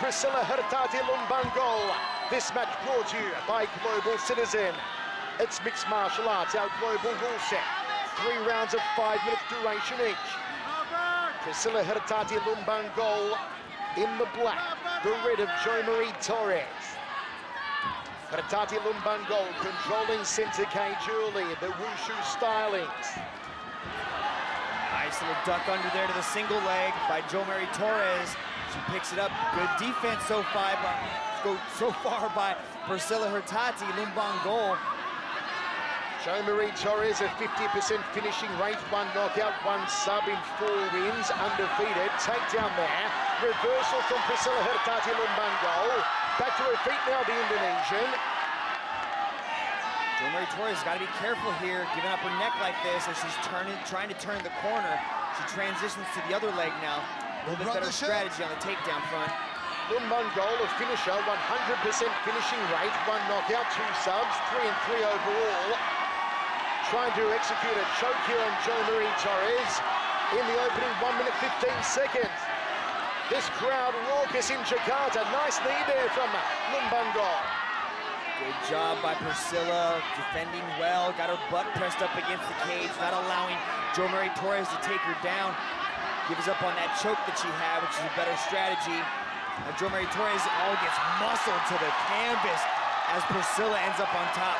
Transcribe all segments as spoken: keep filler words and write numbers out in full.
Priscilla Hertati-Lumbango. This match brought to you by Global Citizen. It's mixed martial arts, our global rule set. Three rounds of five minutes duration each. Priscilla Hertati-Lumbango in the black, the red of Jo Marie Torres. Hertati-Lumbango controlling center cage early, the wushu stylings. Nice little duck under there to the single leg by Jo Marie Torres. She picks it up. Good defense so far by, go so far by Priscilla Hertati-Lumbango. Jo Marie Torres, a fifty percent finishing rate, one knockout, one sub in four wins, undefeated. Takedown there. Reversal from Priscilla Hertati-Lumbango. Back to her feet now, the Indonesian. Jo Marie Torres has got to be careful here, giving up her neck like this as she's turning, trying to turn the corner. She transitions to the other leg now. A little bit better strategy on the takedown front. Lumbango, a finisher, one hundred percent finishing rate, one knockout, two subs, three and three overall. Trying to execute a choke here on Jo Marie Torres in the opening one minute fifteen seconds. This crowd raucous in Jakarta. Nice knee there from Lumbango. Good job by Priscilla, defending well, got her butt pressed up against the cage, not allowing Jo Marie Torres to take her down. Gives up on that choke that she had, which is a better strategy. Now Jo Marie Torres all gets muscled to the canvas as Priscilla ends up on top.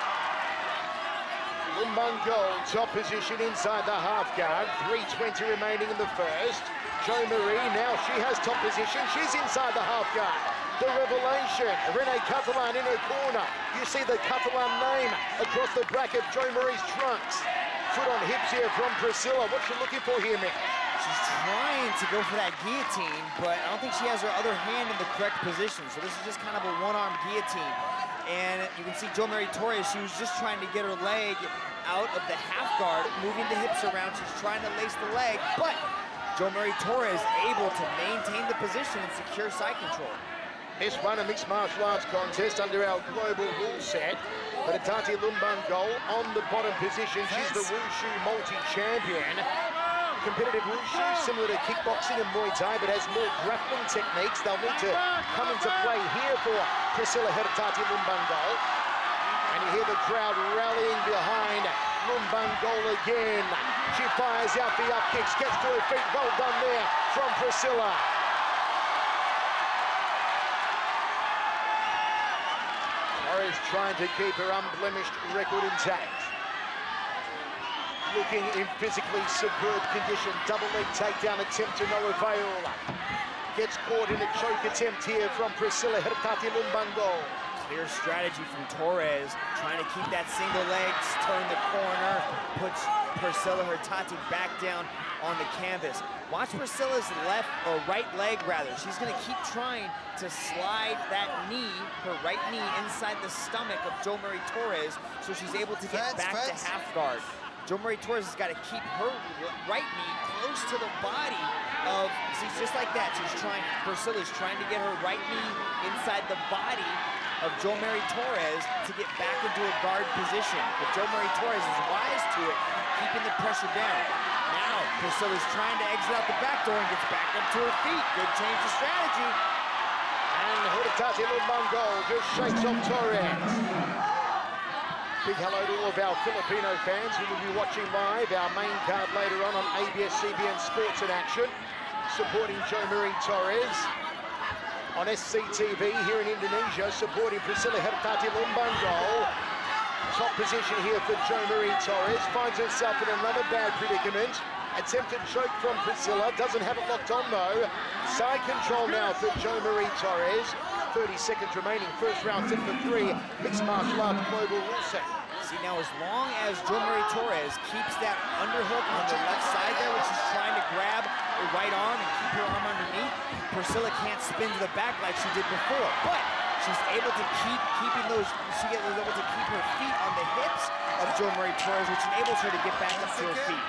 Lumbango, top position inside the half guard, three twenty remaining in the first. Jo Marie, now she has top position, she's inside the half guard. The revelation, Renee Catalan in her corner. You see the Catalan name across the bracket, Jo Marie's trunks. Foot on hips here from Priscilla. What's she looking for here, Mitch? She's trying to go for that guillotine, but I don't think she has her other hand in the correct position. So this is just kind of a one-arm guillotine. And you can see Jo Marie Torres, she was just trying to get her leg out of the half guard, moving the hips around. She's trying to lace the leg, but Jo Marie Torres able to maintain the position and secure side control. This one, a mixed martial arts contest under our global rule set. But Hertati-Lumbango on the bottom position. She's the Wushu multi-champion. Competitive Wushu, similar to kickboxing and Muay Thai, but has more grappling techniques. They'll need to come into play here for Priscilla Hertati-Lumbango. And you hear the crowd rallying behind Lumbango again. She fires out the up kicks, gets to her feet. Well done there from Priscilla. Torres trying to keep her unblemished record intact. Looking in physically superb condition. Double leg takedown attempt to no avail. Gets caught in a choke attempt here from Priscilla Hertati-Lumbango. Clear strategy from Torres, trying to keep that single leg, turn the corner, puts Priscilla Hertati back down on the canvas. Watch Priscilla's left, or right leg rather. She's gonna keep trying to slide that knee, her right knee, inside the stomach of Jo Marie Torres, so she's able to get Fence, back fence. to half guard. Jo Marie Torres has got to keep her right knee close to the body of, see, just like that. She's trying, Priscilla's trying to get her right knee inside the body of Jo Marie Torres to get back into a guard position. But Jo Marie Torres is wise to it, keeping the pressure down. Now, Priscilla's trying to exit out the back door and gets back up to her feet. Good change of strategy. And Hertati-Lumbango just shakes off Torres. Big hello to all of our Filipino fans who will be watching live our main card later on on A B S C B N Sports in Action, supporting Jo Marie Torres. On S C T V here in Indonesia, supporting Priscilla Hertati-Lumbango. Top position here for Jo Marie Torres. Finds herself in another bad predicament. Attempted choke from Priscilla. Doesn't have it locked on though. Side control now for Jo Marie Torres. thirty seconds remaining. First round set for three. Mixed martial arts global rule set. See now, as long as Jo Marie Torres keeps that underhook on the left side there, which is trying to grab her right arm and keep her arm underneath, Priscilla can't spin to the back like she did before. But she's able to keep keeping those, she was able to keep her feet on the hips of Jo Marie Torres, which enables her to get back up to her feet.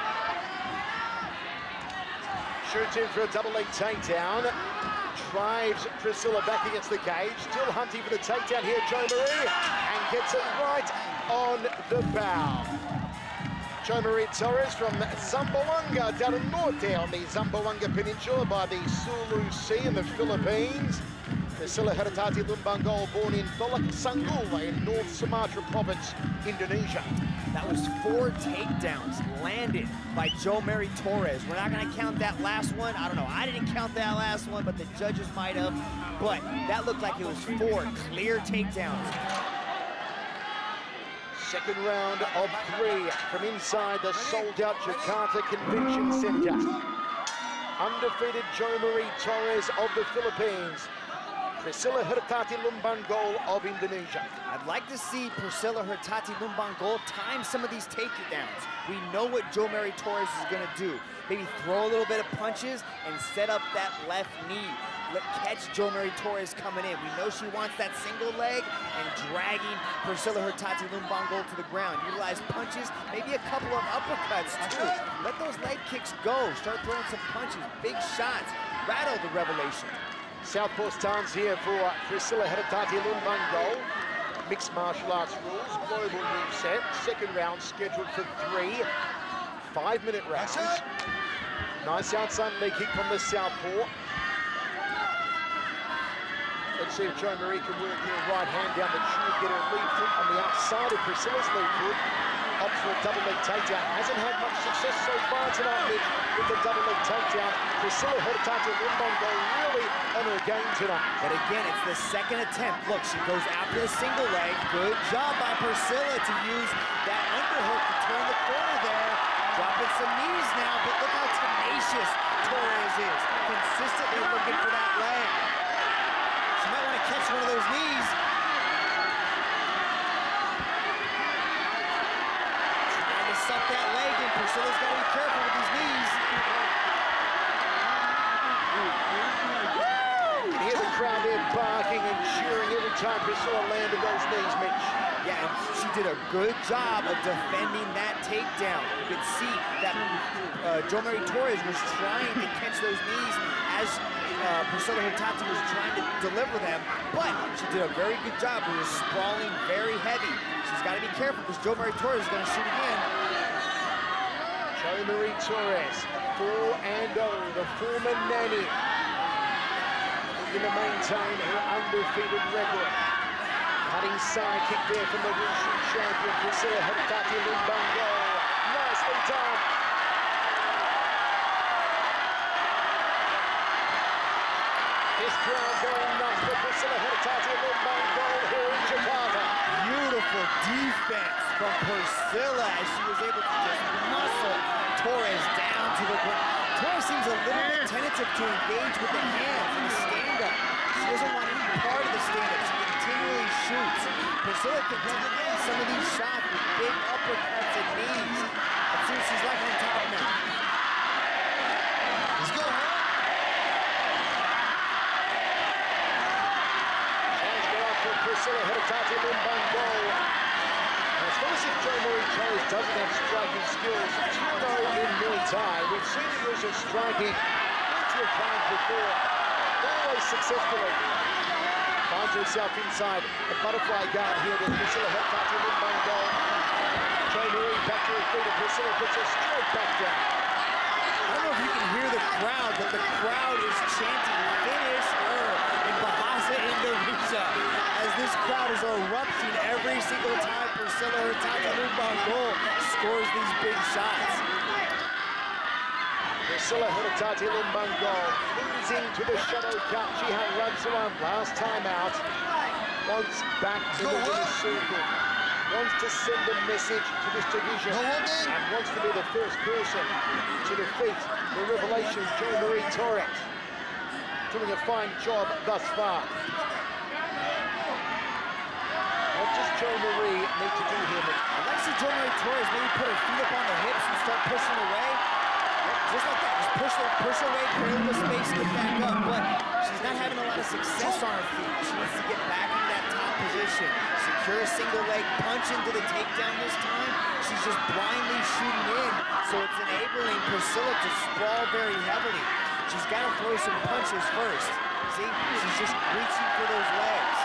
Shoots in for a double leg takedown. Drives Priscilla back against the cage. Still hunting for the takedown here, Jo Marie, and gets it right on the bow. Jo Marie Torres from Zamboanga del Norte on the Zamboanga Peninsula by the Sulu Sea in the Philippines. Priscilla Heritati Lumbangol, born in Dolok Sanggula in North Sumatra Province, Indonesia. That was four takedowns landed by Jo Mary Torres. We're not gonna count that last one. I don't know, I didn't count that last one, but the judges might have. But that looked like it was four clear takedowns. Second round of three from inside the sold-out Jakarta Convention Center. Undefeated Jo Mary Torres of the Philippines. Priscilla Heritati Lumbangol of Indonesia. I'd like to see Priscilla Heritati Lumbangol time some of these takedowns. We know what Jo Mary Torres is gonna do. Maybe throw a little bit of punches and set up that left knee. Let catch Jo Mary Torres coming in. We know she wants that single leg and dragging Priscilla Heritati Lumbangol to the ground. Utilize punches, maybe a couple of uppercuts too. Let those leg kicks go. Start throwing some punches, big shots. Rattle the Revelation. Southpaw stance here for Priscilla Heritati Lumbangol. Mixed martial arts rules, global rule set. Second round scheduled for three five-minute rounds. Nice outside leg kick from the southpaw. Let's see if Jo Mary can work her right hand down the tube, get her lead foot on the outside of Priscilla's lead foot. Opts for a double leg takedown. Hasn't had much success so far tonight, Mitch, with the double leg takedown. Priscilla Heritati Lumbangol really on her game tonight. But again, it's the second attempt. Look, she goes after the single leg. Good job by Priscilla to use that underhook to turn the corner there. Dropping some knees now, but look how tenacious Torres is. Consistently looking for that leg. She might want to catch one of those knees. Trying to suck that leg in. Priscilla's got to be careful with these knees. You can hear the crowd there barking and cheering every time Priscilla landed those knees, Mitch. Yeah, and she did a good job of defending that takedown. You could see that uh, Jo Mary Torres was trying to catch those knees as uh, Priscilla Heritati was trying to deliver them, but she did a very good job. She was sprawling very heavy. She's got to be careful because Jo Mary Torres is going to shoot again. Jo Mary Torres, four and oh, the former nanny, looking to maintain her undefeated record. Cutting side kick there from the Wushu champion, Priscilla Heritati Lumbangol. Nicely done. This crowd going nuts for Priscilla Heritati Lumbangol here in Jakarta. Beautiful defense from Priscilla as she was able to just muscle Torres down to the ground. Torres seems a little bit tentative to engage with the hands in the stand-up. She doesn't want any part of the stand-up. She continually shoots. Priscilla can time some of these shots with big uppercuts and knees. Let's see what she's like on top now. Let's go. Hands go out for Priscilla Heritati Lumbangol. It's not as if Jo Mary Torres doesn't have striking skills. two oh in Muay Thai. We've seen her use her striking plenty of times before, always successfully. Finds herself inside the butterfly guard here with Priscilla Heritati Lumbangol. Jo Mary back to her feet, and Priscilla puts her straight back down. I don't know if you can hear the crowd, but the crowd is chanting, "Finish her" in Bahasa Indonesia, as this crowd is erupting every single time Priscilla Heritati Lumbangol scores these big shots. Priscilla Heritati Lumbangol losing to the shadow cut Jihan Radzawan last time out. Wants back in the winner's circle. Wants to send a message to this division and wants to be the first person to defeat the revelation Jo Mary Torres. Doing a fine job thus far. What does Jo Mary need to do here, Nick? I'd like to see Jo Mary Torres maybe put her feet up on the hips and start pushing away. Just like that, just push, her, push away, create the space, get back up. But she's not having a lot of success on her feet. She needs to get back into that top position. Secure a single leg punch into the takedown this time. She's just blindly shooting in, so it's enabling Priscilla to sprawl very heavily. She's got to throw some punches first. See, she's just reaching for those legs.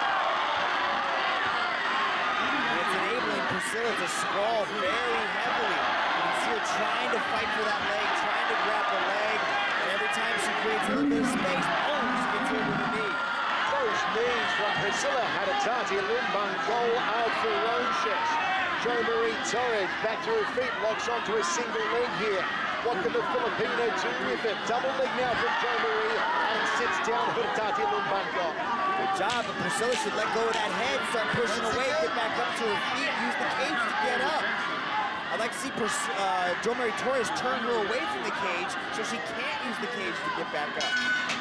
And it's enabling Priscilla to sprawl very heavily. You can see her trying to fight for that leg, trying to grab the leg, and every time she creates a little bit of space, boom, she gets hit with a knee. Very Those knees from Priscilla Hatatati Lumbangol are ferocious. Jo Marie Torres back to her feet, locks onto a single leg here. What can the Filipino do with it? Double leg now from Jo Marie and sits down Hatatati Lumbangol. Good job, but Priscilla should let go of that head, start pushing away, get back up to her feet, use the cage to get up. I'd like to see uh, Jo Marie Torres turn her away from the cage so she can't use the cage to get back up.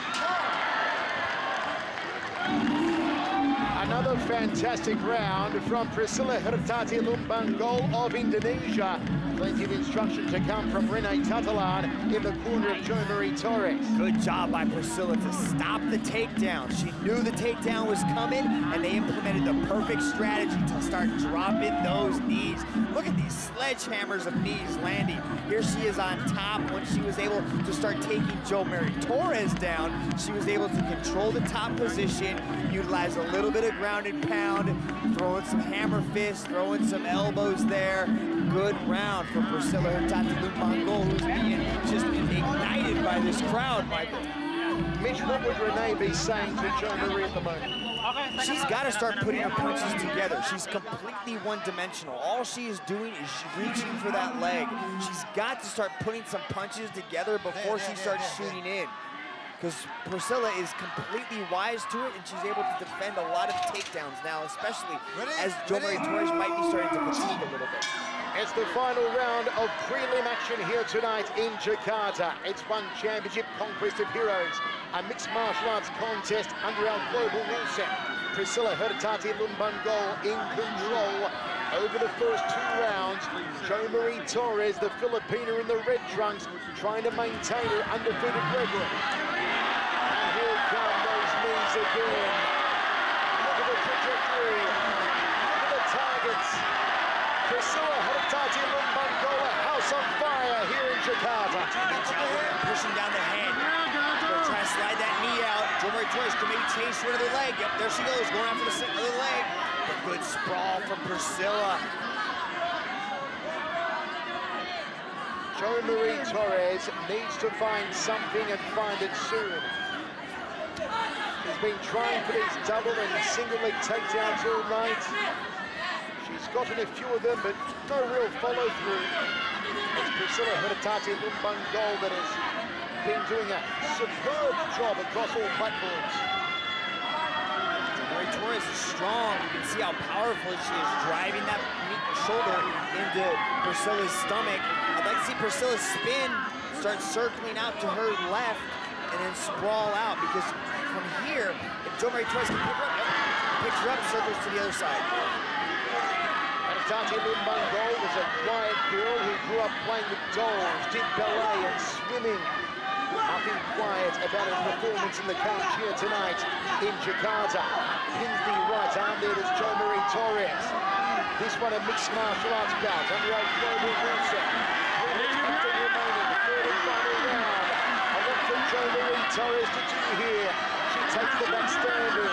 Another fantastic round from Priscilla Hatatati Lumbangol of Indonesia. Plenty of instruction to come from Renee Tatalan in the corner of Jo Marie Torres. Good job by Priscilla to stop the takedown. She knew the takedown was coming, and they implemented the perfect strategy to start dropping those knees. Look at these sledgehammers of knees landing. Here she is on top. When she was able to start taking Jo Marie Torres down, she was able to control the top position, utilize a little bit of ground and pound, throwing some hammer fists, throwing some elbows there. Good round for Priscilla Hatatati Lumbangol, who's being just ignited by this crowd, Michael. Mitch, what would Renee be saying to Jo Marie at the moment? She's got to start putting her punches together. She's completely one-dimensional. All she is doing is reaching for that leg. She's got to start putting some punches together before she starts shooting in. Because Priscilla is completely wise to it, and she's able to defend a lot of takedowns now, especially as Jo Marie Torres might be starting to fatigue a little bit. It's the final round of prelim action here tonight in Jakarta. It's One Championship Conquest of Heroes, a mixed martial arts contest under our global rule set. Priscilla Hatatati Lumbangol in control over the first two rounds. Jo Marie Torres, the Filipino in the red trunks, trying to maintain her undefeated record. And here come those knees again. Look at the trajectory. Look at the targets. Priscilla Hatatati Lumbangol, house on fire here in Jakarta. Pushing down the head. They're trying to slide that knee out. Jo Marie Torres can maybe chase for another leg. Yep, there she goes, going after the other leg. A good sprawl from Priscilla. Jo Marie Torres needs to find something and find it soon. She's been trying for these double and single leg takedowns all night. She's gotten a few of them, but no real follow-through. It's Priscilla Hatatati Lumbangol that has been doing a superb job across all platforms. Jo Marie Torres is strong. You can see how powerful she is, driving that shoulder into Priscilla's stomach. I'd like to see Priscilla spin, start circling out to her left, and then sprawl out, because from here, if Jo Marie Torres can pick her up, picks her up, circles to the other side. Hatatati Lumbangol was a quiet girl who grew up playing with dolls, did ballet and swimming. Nothing quiet about her performance in the cage here tonight in Jakarta. Pins the right arm there to Jo Marie Torres. This one a mixed martial arts bout under our global rule set. Three minutes fifteen remaining, the third and final round. And what for Jo Marie Torres to do here? She takes the back standing.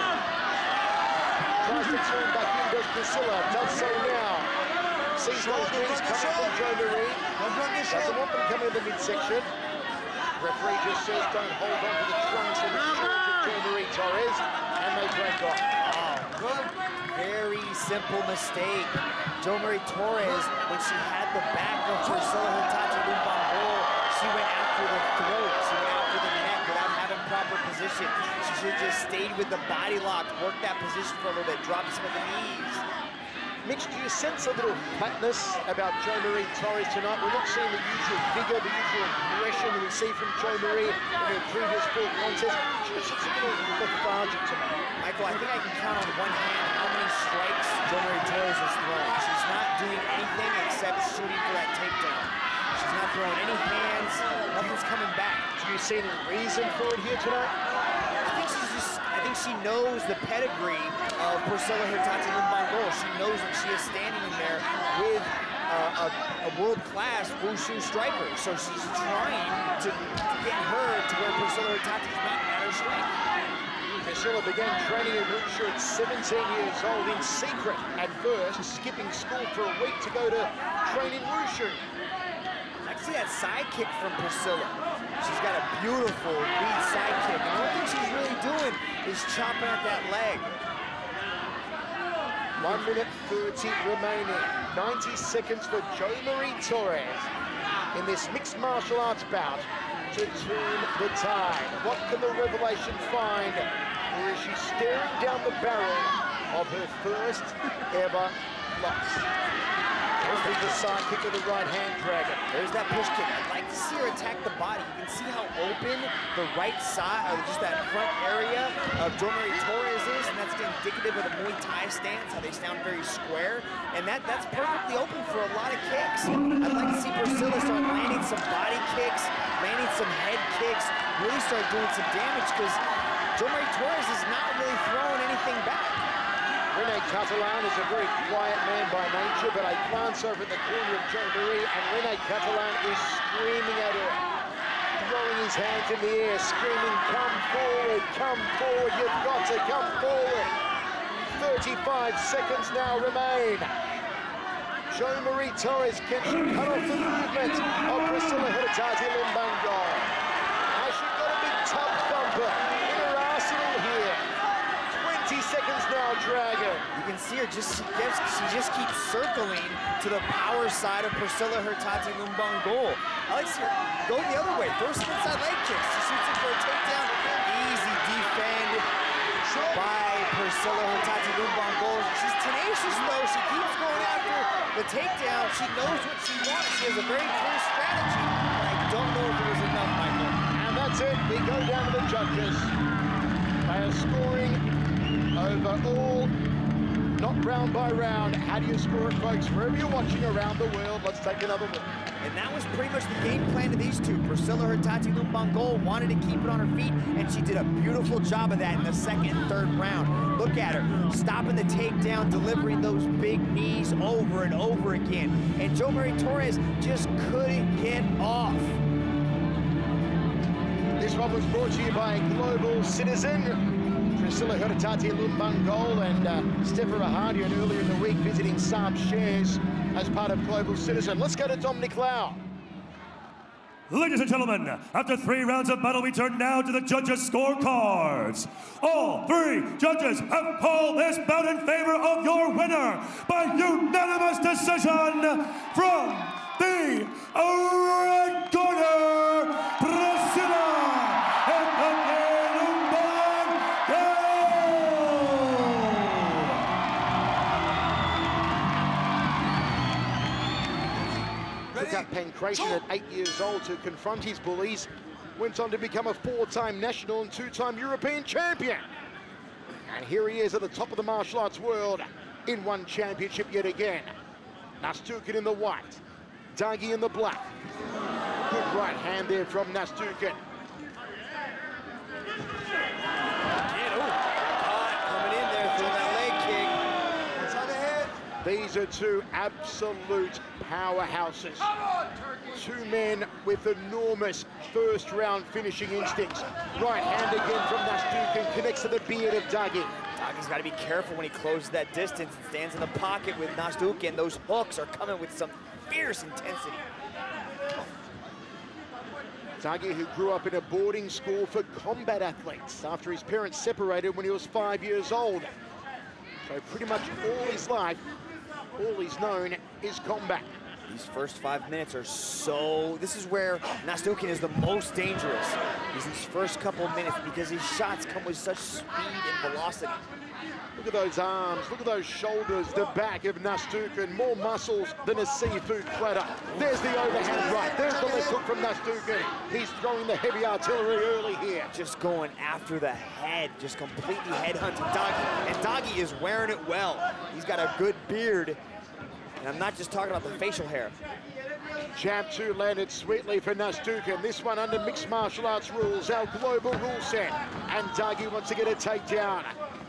Tries to turn back in, does Priscilla, does so now. Sees those knees coming from Jo Marie. Doesn't want them coming in the midsection. Referee just says don't hold on to the trunks and the shoulders of Jo Marie Torres, and they break off. Oh, very simple mistake. Jo Marie Torres, when she had the back of Priscilla Hatatati Lumbangol, she went after the throat, she went after the neck without having proper position. She should have just stayed with the body lock, worked that position for a little bit, dropped some of the knees. Mitch, do you sense a little flatness about Jo Marie Torres tonight? We're not seeing the usual vigor, the usual aggression that we see from Jo Marie in her previous four contests. She just looks a little lethargic tonight. Michael, I think I can count on one hand how many strikes Jo Marie Torres has thrown. She's not doing anything except shooting for that takedown. She's not throwing any hands, nothing's coming back. Do you see any reason for it here tonight? I think she's just, I think she knows the pedigree of Priscilla Hatatati Lumbangol. She knows that she is standing in there with uh, a, a world-class wushu striker. So she's trying to get her to where Priscilla Hatatati is not at her strength. Priscilla began training in wushu at seventeen years old in secret at first, skipping school for a week to go to train in wushu. I can see that side kick from Priscilla. She's got a beautiful lead side kick. And one thing she's really doing is chopping at that leg. One minute thirty remaining. ninety seconds for Jo Marie Torres in this mixed martial arts bout to turn the tide. What can the revelation find? Or is she staring down the barrel of her first ever loss? There's the side kick with the right hand dragon. There's that push kick. I'd like to see her attack the body. You can see how open the right side, or just that front area of Jo Marie Torres is, and that's indicative of the Muay Thai stance, how they sound very square. And that, that's perfectly open for a lot of kicks. I'd like to see Priscilla start landing some body kicks, landing some head kicks, really start doing some damage, because Jo Marie Torres is not really throwing anything back. Rene Catalan is a very quiet man by nature, but I glance over at the corner of Jo Marie, and Rene Catalan is screaming at her, throwing his hands in the air, screaming, come forward, come forward, you've got to come forward. thirty-five seconds now remain. Jo Marie Torres, can she cut off the movement of Priscilla Lumbangol? Has she got a big tub thumper in her arsenal here? twenty seconds now, Dragon. You can see her just, she, gets, she just keeps circling to the power side of Priscilla Lumbangol. I like to see her go the other way, throw some inside leg kicks. She shoots it for a takedown. Easy defend by Priscilla Lumbangol. She's tenacious though, she keeps going after the takedown. She knows what she wants. She has a very clear strategy, but I don't know if it was enough, Michael. And that's it, we go down to the judges. They are scoring overall, not round by round. How do you score it, folks? Wherever you're watching around the world, let's take another look. And that was pretty much the game plan of these two. Priscilla Lumbangol wanted to keep it on her feet, and she did a beautiful job of that in the second and third round. Look at her, stopping the takedown, delivering those big knees over and over again. And Jo Marie Torres just couldn't get off. This one was brought to you by a global citizen, Priscilla Lumbangol, and uh, Steffa Rahadian earlier in the week visiting Saab Shares as part of Global Citizen. Let's go to Dominic Lau. Ladies and gentlemen, after three rounds of battle, we turn now to the judges' scorecards. All three judges have called this bout in favor of your winner by unanimous decision from the red corner, Priscilla Lumbangol. Took up pancreation at eight years old to confront his bullies. Went on to become a four-time national and two-time European champion. And here he is at the top of the martial arts world in one championship yet again. Nastyukhin in the white, Dagi in the black. Good right hand there from Nastyukhin. Coming in there, throwing that leg kick. It's on the head. These are two absolute powerhouses. Two men with enormous first round finishing instincts. Right hand again from Nastyukhin, connects to the beard of Dagi. Dagi's got to be careful when he closes that distance and stands in the pocket with Nastyukhin. Those hooks are coming with some fierce intensity. Dagi, who grew up in a boarding school for combat athletes after his parents separated when he was five years old. So pretty much all his life, all he's known is combat. These first five minutes are so, this is where Nastyukhin is the most dangerous. These first couple of minutes, because his shots come with such speed and velocity. Look at those arms, look at those shoulders, the back of Nastyukhin, more muscles than a seafood platter. There's the overhand right, there's the left hook from Nastyukhin. He's throwing the heavy artillery early here. Just going after the head, just completely headhunting Dagi. And Dagi is wearing it well. He's got a good beard. And I'm not just talking about the facial hair. Jab two landed sweetly for Nastyukhin. This one under mixed martial arts rules, our global rule set. And Dagi wants to get a takedown.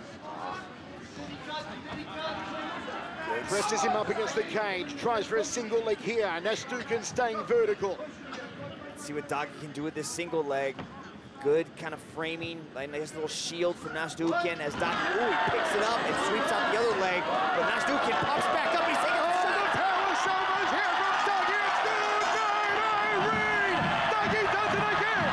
Presses him up against the cage, tries for a single leg here. Nastyukhin staying vertical. Let's see what Dagi can do with this single leg. Good kind of framing, like nice little shield for Nastyukhin as Dagi, ooh, he picks it up and sweeps out the other leg. But Nastyukhin pops back up, he's taking oh, the power shoulders here from Dagi. It's good night, Irene! Dagi does it again!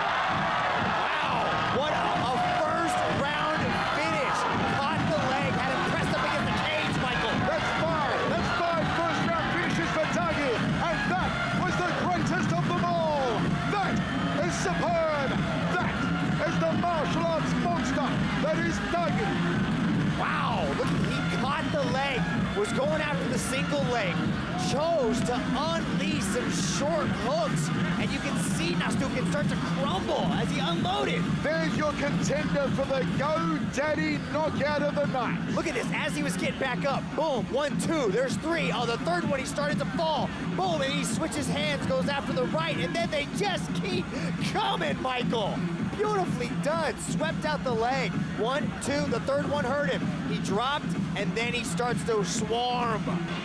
single leg, chose to unleash some short hooks, and you can see Nastyukhin start to crumble as he unloaded. There's your contender for the GoDaddy knockout of the night. Look at this, as he was getting back up, boom, one, two, there's three. Oh, the third one, he started to fall. Boom, and he switches hands, goes after the right, and then they just keep coming, Michael. Beautifully done, swept out the leg. One, two, the third one hurt him. He dropped, and then he starts to swarm.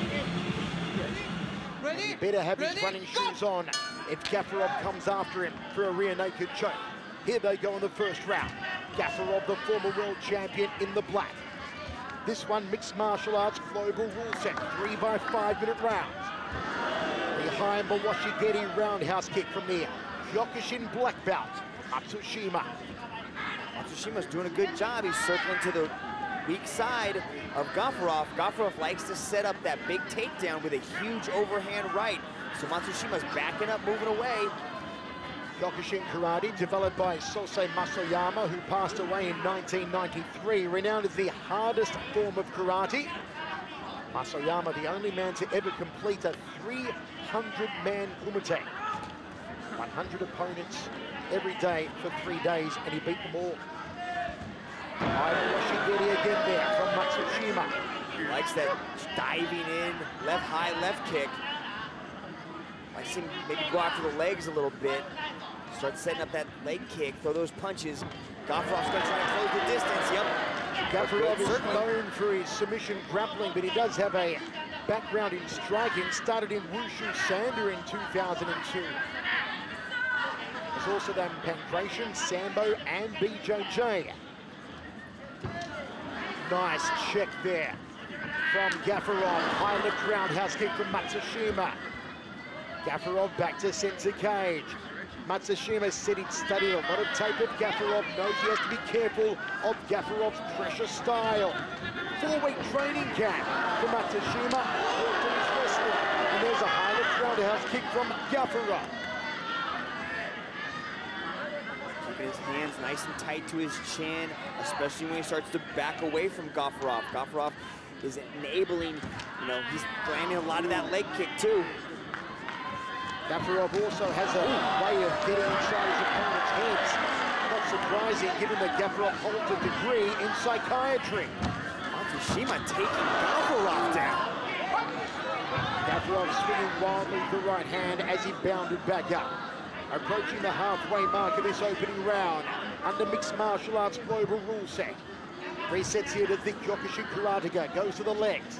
Ready? He better have Ready? his running Go. shoes on if Gafarov comes after him for a rear naked choke. Here they go in the first round. Gafarov, the former world champion, in the black. This one, mixed martial arts global rule set, three by five minute rounds. Behind Mawashigeri roundhouse kick from the Kyokushin black belt, Matsushima. Matsushima's doing a good job. He's circling to the weak side of Gafarov. Gafarov likes to set up that big takedown with a huge overhand right. So Matsushima's backing up, moving away. Kyokushin karate, developed by Sosei Masoyama, who passed away in nineteen ninety-three, renowned as the hardest form of karate. Masoyama, the only man to ever complete a three hundred man kumite. one hundred opponents every day for three days, and he beat them all. Washigiri again there from Matsushima. He likes that diving in, left high, left kick. Likes him maybe go after the legs a little bit. Start setting up that leg kick, throw those punches. Gafarov's gonna try to close the distance, yep. Gafarov is known for his submission grappling, but he does have a background in striking. Started in Wushu Sanda in two thousand two. There's also done Pankration, Sambo, and B J J. Nice check there from Gafarov. High left roundhouse kick from Matsushima. Gafarov back to center cage. Matsushima said he'd studied a lot of tape of Gafarov, knows he has to be careful of Gafarov's pressure style. Four-week training camp for Matsushima. And there's a high left roundhouse kick from Gafarov. Keeping his hands nice and tight to his chin, especially when he starts to back away from Gafarov. Gafarov is enabling, you know, he's landing a lot of that leg kick too. Gafarov also has a way of getting inside his opponent's heads. Not surprising, given that Gafarov holds a degree in psychiatry. Matsushima taking Gafarov down. Gafarov swinging wildly with the right hand as he bounded back up. Approaching the halfway mark of this opening round under mixed martial arts global rule set. Resets here to the Kyokushin karateka, goes to the legs.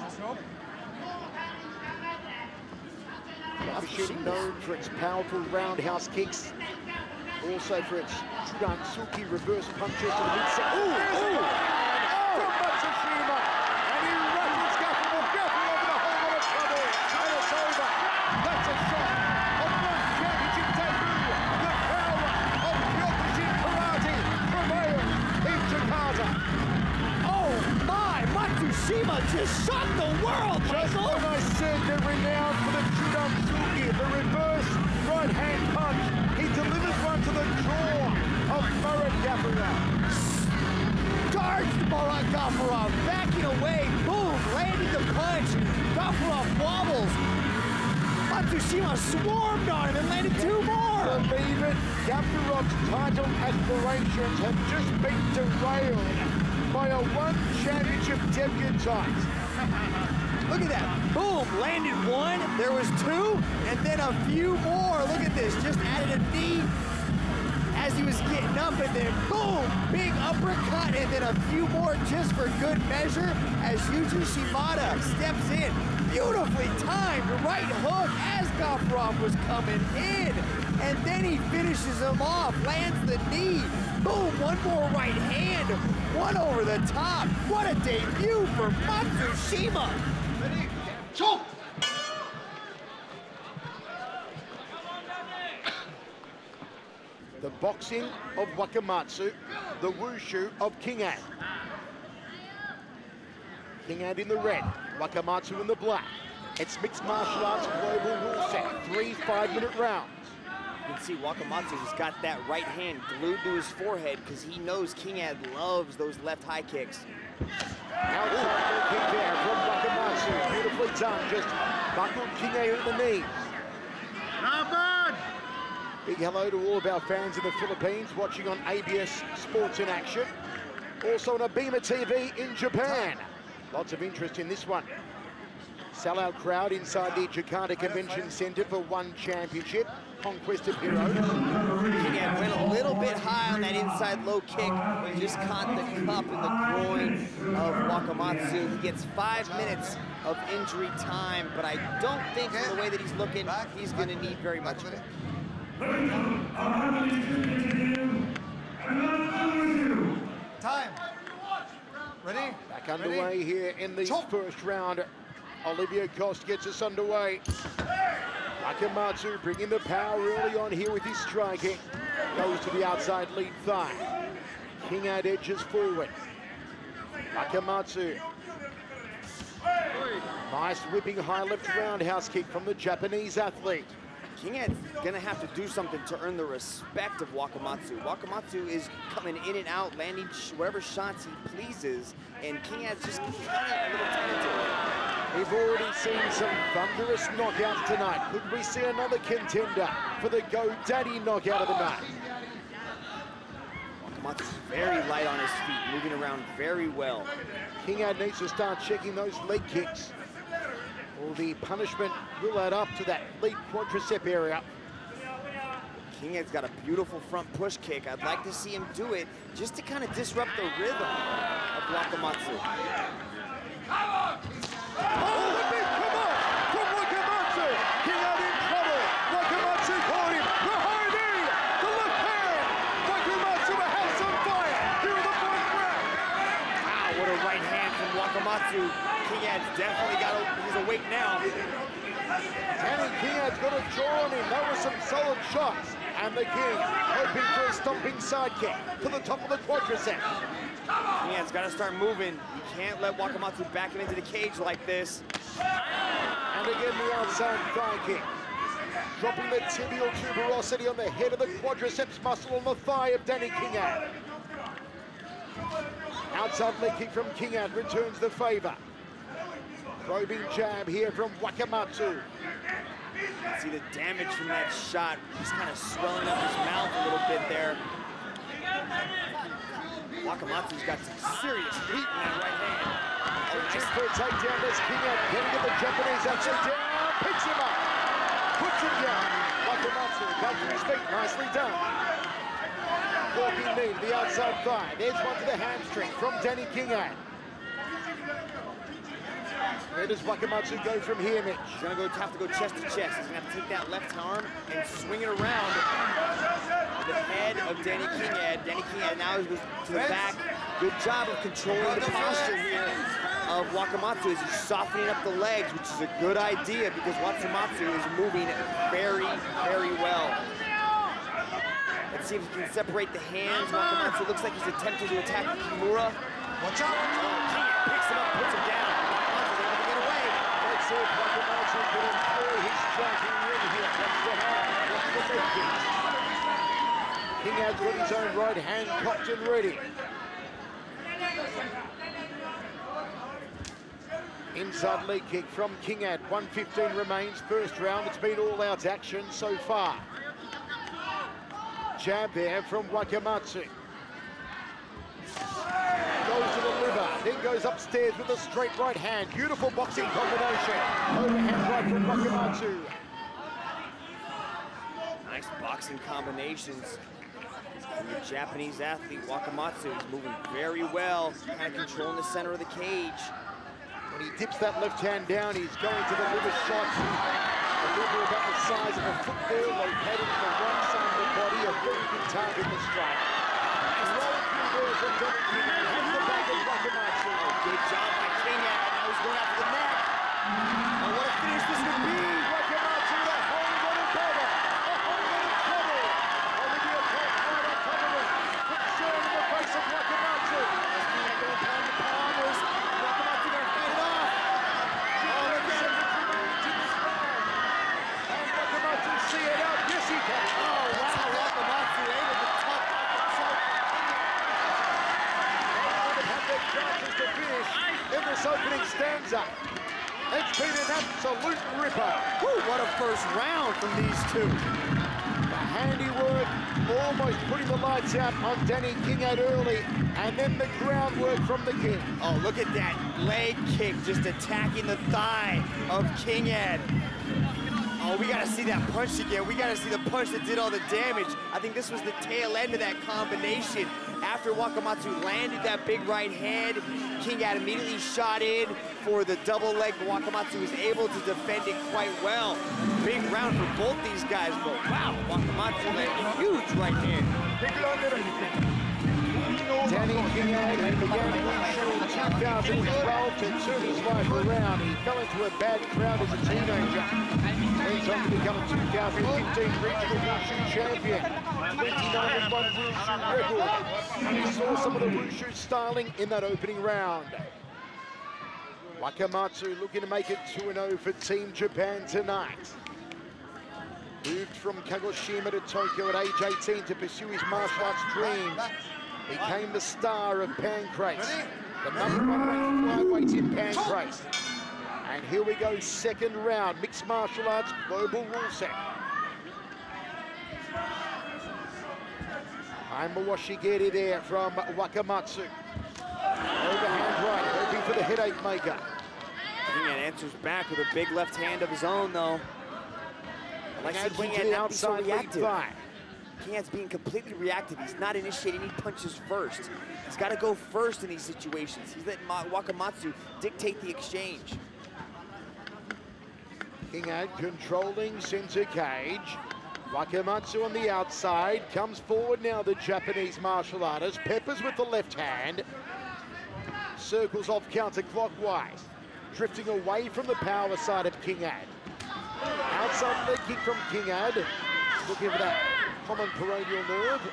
Kyokushin known for its powerful roundhouse kicks, also for its Chudansuki reverse punches to the midsection. Ooh, ooh! Oh! From Matsushima, and he rattles Gafarov. Gafarov in a whole lot of trouble, and it's over. That's a shot of one championship debut. The power of Kyokushin karate prevails in Jakarta. Oh my! Matsushima just shocked the world, Just Michael! when I said they're renowned for the Chudansuki, the reverse right-hand punch, he delivers one to the jaw of Murat Gafarov. Charged Murat Gafarov, backing away, boom, landing the punch. Gafarov wobbles. Matsushima swarmed on him and landed two more. Believe it, Gafarov's title aspirations have just been derailed by a one championship debutante. Look at that, boom, landed one, there was two, and then a few more. Look at this, just added a knee as he was getting up, and then boom, big uppercut, and then a few more just for good measure as Yuji Shimada steps in. Beautifully timed right hook as Gafarov was coming in, and then he finishes him off, lands the knee. Boom, one more right hand, one over the top. What a debut for Matsushima. Ready? Choke! The boxing of Wakamatsu, the wushu of Kingad. Kingad in the red, Wakamatsu in the black. It's mixed martial arts global rule set, three five-minute rounds. You can see Wakamatsu has got that right hand glued to his forehead because he knows Kingad loves those left high kicks. Outside kick there from Wakamatsu. Wakamatsu, beautifully done, just buckled Kingad in the knees. Big hello to all of our fans in the Philippines watching on A B S Sports in Action. Also on Abima T V in Japan. Lots of interest in this one. Sellout crowd inside the Jakarta Convention Center for ONE Championship. Conquest of Heroes. Kingad went a little bit high on that inside low kick. He just caught the cup in the groin of Wakamatsu. He gets five minutes of injury time, but I don't think from the way that he's looking, he's going to need very much of it. Time. Ready? Back underway here in the first round. Olivia Cost gets us underway. Wakamatsu bringing the power early on here with his striking. Goes to the outside lead thigh. Kingad edges forward. Wakamatsu. Nice whipping high left roundhouse kick from the Japanese athlete. Kingad's gonna have to do something to earn the respect of Wakamatsu. Wakamatsu is coming in and out, landing whatever shots he pleases, and Kingad's just kind of a little tentative. We've already seen some thunderous knockouts tonight. Could we see another contender for the Go Daddy knockout of the night? Wakamatsu's very light on his feet, moving around very well. Kingad needs to start checking those leg kicks. Well, the punishment will add up to that lead quadricep area. Kingad's got a beautiful front push kick. I'd like to see him do it just to kind of disrupt the rhythm of Wakamatsu. Oh, the big come on from Wakamatsu. Kingad in trouble. Wakamatsu caught him. The high knee. The left hand. Wakamatsu, a house on fire. Here in the fourth round. Wow, what a right hand from Wakamatsu. Kingad's definitely got, a, he's awake now. Danny Kingad's got a jaw on him. That was some solid shots. And the King hoping for a stomping sidekick to the top of the quadricep. Kingad's got to start moving. You can't let Wakamatsu back him into the cage like this. And again, the outside thigh kick. Dropping the tibial tuberosity on the head of the quadriceps muscle on the thigh of Danny Kingad. Outside leg kick from Kingad returns the favor. Probing jab here from Wakamatsu. See the damage from that shot. He's kind of swelling up his mouth a little bit there. Wakamatsu's got some serious heat in that right hand. Oh, nice for a takedown. There's Kingad getting to the Japanese athlete down. Picks him up. Puts him down. Wakamatsu back to his feet. Nicely done. Walking knee to the outside thigh. There's one to the hamstring from Danny Kingad. Where does Wakamatsu go from here, Mitch? He's gonna go have to go chest to chest. He's gonna have to take that left arm and swing it around the head of Danny Kingad. Danny Kingad now goes to the back. Good job of controlling the posture here of Wakamatsu as he's softening up the legs, which is a good idea because Wakamatsu is moving very, very well. Let's see if he can separate the hands. Wakamatsu looks like he's attempting to attack Kimura. Watch out! Oh, Kingad picks him up, puts him down. If Wakamatsu can employ his striking ring here. Watch the hand, watch the leg kicks. Kingad's got his own right hand cocked and ready. Inside leg kick from Kingad. one fifteen remains, first round. It's been all out action so far. Jab there from Wakamatsu. Goes to the liver, then goes upstairs with a straight right hand. Beautiful boxing combination. Overhand right from Wakamatsu. Nice boxing combinations from the Japanese athlete, Wakamatsu. He's moving very well, kind of controlling the center of the cage. When he dips that left hand down, he's going to the liver shot. A liver about the size of a football, located on the right side of the body, a very good target to strike. From Danny Kingad, has the back of Wakamatsu. Good job by Kingad. Now he's going after the neck. Oh, what a finish this would be. Wakamatsu, the whole lot of cover. A whole lot of trouble. Olivia Cost right on top of it. Quick shot in the face of Wakamatsu. Kingad going to pound the palmers. Wakamatsu going to fight it off. Oh, look at him. And Wakamatsu see it out. Yes, he can. Oh, wow. Wakamatsu able to tuck out the choke. Chances to finish in this opening stanza. It's been an absolute ripper. Woo, what a first round from these two. The handiwork, almost putting the lights out on Danny Kingad early, and then the groundwork from the King. Oh, look at that leg kick just attacking the thigh of Kingad. Oh, we gotta see that punch again. We gotta see the punch that did all the damage. I think this was the tail end of that combination. After Wakamatsu landed that big right hand, Kingad immediately shot in for the double leg, but Wakamatsu was able to defend it quite well. Big round for both these guys, but wow, Wakamatsu landed a huge right hand. Danny Kingad began Wushu in two thousand twelve to turn his life around. He fell into a bad crowd as a teenager. Went on to become a two thousand fifteen regional Wushu champion. twenty-nine and one Wushu record. And he saw some of the Wushu styling in that opening round. Wakamatsu looking to make it two and oh for Team Japan tonight. Moved from Kagoshima to Tokyo at age eighteen to pursue his martial arts dreams. Became the star of Pancrase, the number one ranked flyweight in Pancrase. And here we go, second round, mixed martial arts global rule set. Haimawashi there from Wakamatsu. Overhand right, hoping for the headache maker. Kingad answers back with a big left hand of his own, though. I like Kingad seeing went to Kingad the not be so outside lead reactive. thigh. Kingand's being completely reactive. He's not initiating any punches first. He's got to go first in these situations. He's letting Wakamatsu dictate the exchange. Kingad controlling center cage. Wakamatsu on the outside, comes forward now, the Japanese martial artist. Peppers with the left hand. Circles off counterclockwise. Drifting away from the power side of Kingad. Outside leg kick from Kingad. Looking for that common peroneal nerve.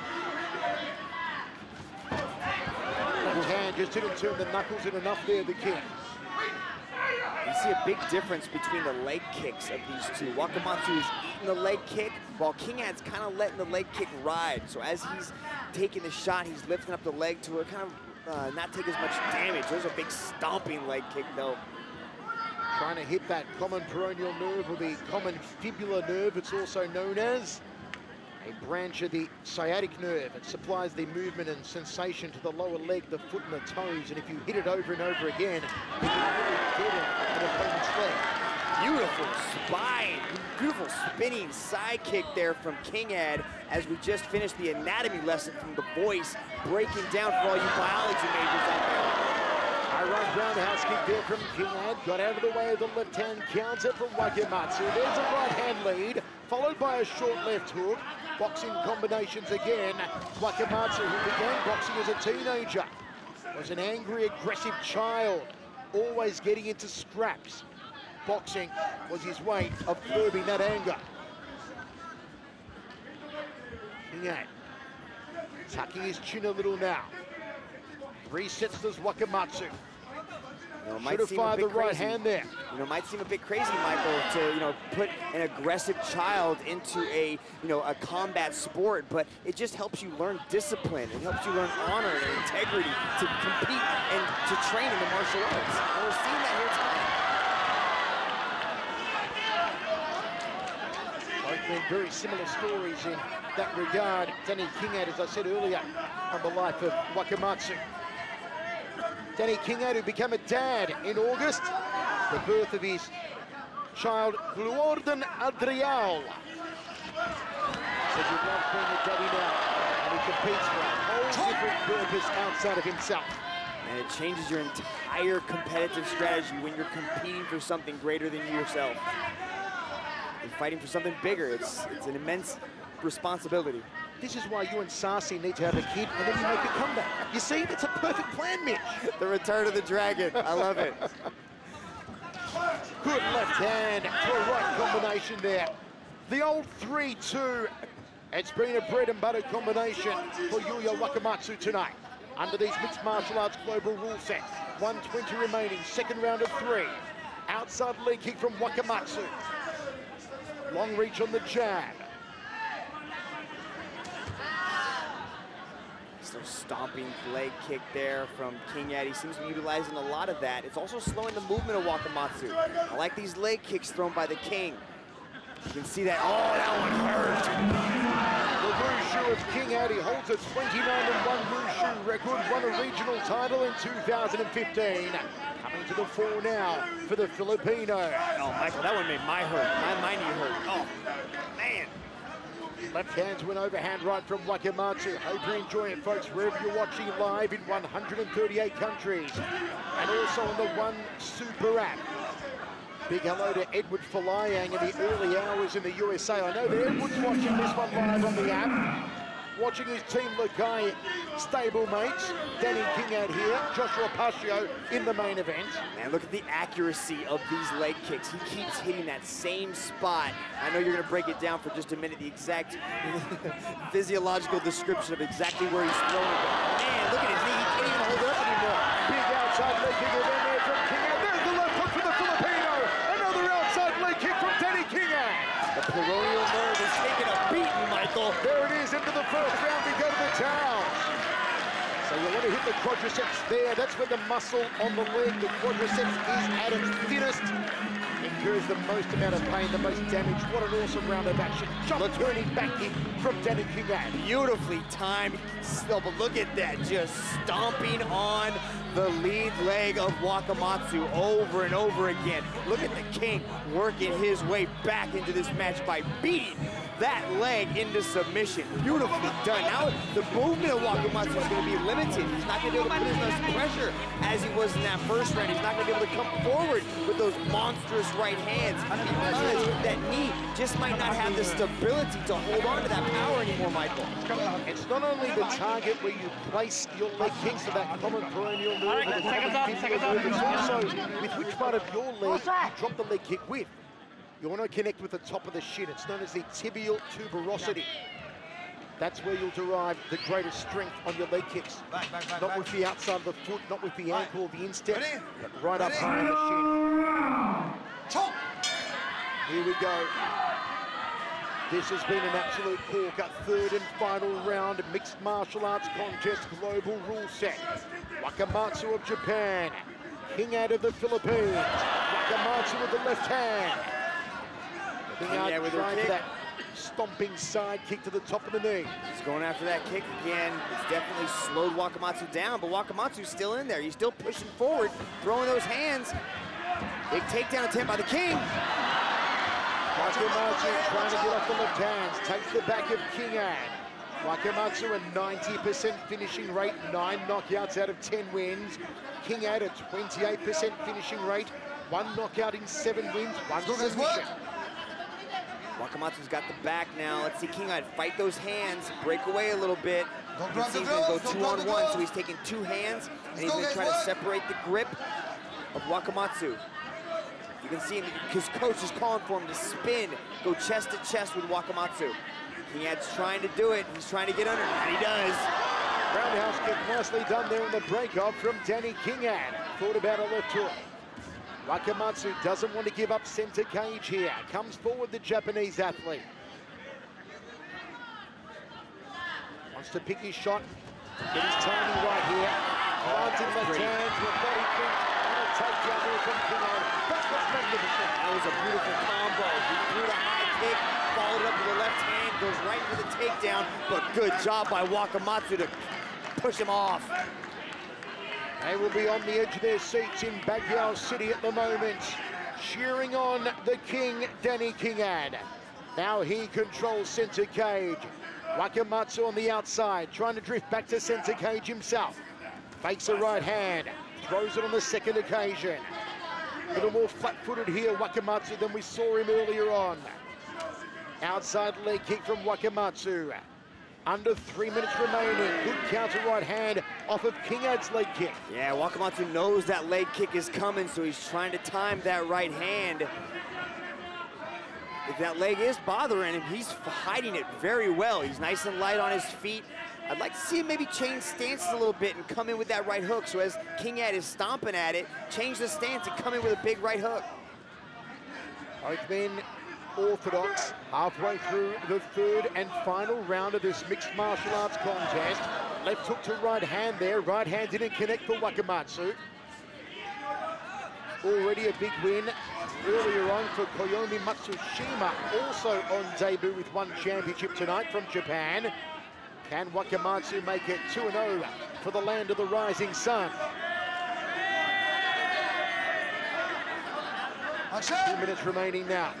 Left hand just didn't turn the knuckles in enough there, the King. You see a big difference between the leg kicks of these two. Wakamatsu is eating the leg kick, while Kingad's kind of letting the leg kick ride. So as he's taking the shot, he's lifting up the leg to kind of uh, not take as much damage. There's a big stomping leg kick, though. Trying to hit that common peroneal nerve, or the common fibular nerve, it's also known as. A branch of the sciatic nerve. It supplies the movement and sensation to the lower leg, the foot and the toes. And if you hit it over and over again, you can really get an opponent's leg. Beautiful spine, beautiful spinning side kick there from Kingad as we just finished the anatomy lesson from The Voice, breaking down for all you biology majors out there. High right roundhouse kick there from Kingad. Got out of the way of the left hand counter from Wakamatsu. There's a right hand lead, followed by a short left hook. Boxing combinations again. Wakamatsu, who began boxing as a teenager, was an angry, aggressive child, always getting into scraps. Boxing was his way of curbing that anger. Kingad tucking his chin a little now. Resets does Wakamatsu. You know, Should have fired the right hand there. You know, it might seem a bit crazy, Michael, to, you know, put an aggressive child into a, you know, a combat sport, but it just helps you learn discipline. It helps you learn honor and integrity to compete and to train in the martial arts. And we're seeing that here tonight. Both men very similar stories in that regard. Danny Kingad, as I said earlier, on the life of Wakamatsu. Danny Kingad, who became a dad in August, the birth of his child, Gluorden Adrial. Says he loves being a daddy now, and he competes for a whole different purpose outside of himself. And it changes your entire competitive strategy when you're competing for something greater than you yourself. You're fighting for something bigger. It's, it's an immense responsibility. This is why you and Sasi need to have a kid, and then you make a comeback. You see, it's a perfect plan, Mitch. The return of the dragon. I love it. Good left hand to a right combination there. The old three two. It's been a bread and butter combination for Yuya Wakamatsu tonight. Under these mixed martial arts global rule set. one twenty remaining, second round of three. Outside leg kick from Wakamatsu. Long reach on the jab. So stomping leg kick there from Kingad. He seems to be utilizing a lot of that. It's also slowing the movement of Wakamatsu. I like these leg kicks thrown by the King. You can see that. Oh, that one hurt. The Wushu of Kingad, he holds a twenty-nine and one Wushu record, won a regional title in two thousand fifteen. Coming to the fore now for the Filipino. Oh, Michael, that one made my hurt. My, my knee hurt. Oh, man. Left hand to an overhand right from Wakamatsu. Hope you enjoy it, folks, wherever you're watching live in one hundred thirty-eight countries. And also on the ONE Super app. Big hello to Edward Folayang in the early hours in the U S A. I know that Edward's watching this one live on the app. Watching his Team Lakai stablemates. Danny Kingad here, Joshua Pacio in the main event. Man, look at the accuracy of these leg kicks. He keeps hitting that same spot. I know you're gonna break it down for just a minute, the exact physiological description of exactly where he's throwing it. Man, look at his knee, he can't even hold it up anymore. Big outside leg kick again there from Kingad. There's the left hook for the Filipino. Another outside leg kick from Danny Kingad. The peroneal nerve is taking a beating, Michael. There it is, into the first round, we go to the town. So you want to hit the quadriceps there. That's where the muscle on the leg, the quadriceps is at its thinnest. Incurs the most amount of pain, the most damage. What an awesome round of action. Jump look, turning back kick from Danny Kingad. Beautifully timed still, but look at that, just stomping on the lead leg of Wakamatsu over and over again. Look at the King working his way back into this match by beating that leg into submission. Beautifully done. Now the movement of Wakamatsu is going to be limited. He's not going to be able to put as much pressure as he was in that first round. He's not going to be able to come forward with those monstrous right hands because that knee just might not have the stability to hold on to that power anymore, Michael. It's not only the target where you place your leg kicks to that common peroneal nerve, but it's also with which part of your leg you drop the leg kick with. You want to connect with the top of the shin. It's known as the tibial tuberosity. That's where you'll derive the greatest strength on your leg kicks. Back, back, back, not back. with the outside of the foot, not with the ankle or the instep, Ready? but right Ready? up high on the shin. Choke. Here we go. This has been an absolute corker. Third and final round, mixed martial arts contest, global rule set. Wakamatsu of Japan, Kingad of the Philippines. Wakamatsu with the left hand. Kingad with trying her for kick. that stomping side kick to the top of the knee. He's going after that kick again. It's definitely slowed Wakamatsu down, but Wakamatsu's still in there. He's still pushing forward, throwing those hands. Big takedown attempt by the King. Wakamatsu trying to get off the left hands, takes the back of Kingad. Wakamatsu a ninety percent finishing rate, nine knockouts out of ten wins. Kingad a twenty-eight percent finishing rate, one knockout in seven wins, one submission. Wakamatsu's got the back now. Let's see Kingad fight those hands, break away a little bit. Don't You drop can see the he's gonna go gloves, two don't on drop the one, so gloves. he's taking two hands, and he's go, gonna guys, try to what? separate the grip of Wakamatsu. You can see him, his coach is calling for him to spin, go chest to chest with Wakamatsu. Kingad's trying to do it. He's trying to get under, and he does. Roundhouse kick nicely done there in the break-off from Danny Kingad. Thought about a left hook. Wakamatsu doesn't want to give up center cage here. Comes forward the Japanese athlete. Wants to pick his shot. Get his timing right here. Planting left hand to a body kick. And a takedown there from Kingad. That was magnificent. That was a beautiful combo. He threw the high kick, followed up with the left hand, goes right into the takedown, but good job by Wakamatsu to push him off. They will be on the edge of their seats in Baguio City at the moment, cheering on the King, Danny Kingad. Now he controls center cage. Wakamatsu on the outside, trying to drift back to center cage himself. Fakes a right hand, throws it on the second occasion. A little more flat-footed here, Wakamatsu, than we saw him earlier on. Outside leg kick from Wakamatsu. Under three minutes remaining. Good counter right hand off of Kingad's leg kick. Yeah, Wakamatsu knows that leg kick is coming, so he's trying to time that right hand. If that leg is bothering him, he's hiding it very well. He's nice and light on his feet. I'd like to see him maybe change stances a little bit and come in with that right hook. So as Kingad is stomping at it, change the stance and come in with a big right hook. Both men orthodox, halfway through the third and final round of this mixed martial arts contest. Left hook to right hand there. Right hand didn't connect for Wakamatsu. Already a big win earlier on for Koyomi Matsushima, also on debut with one championship tonight from Japan. Can Wakamatsu make it two and oh for the land of the rising sun? Two minutes remaining now.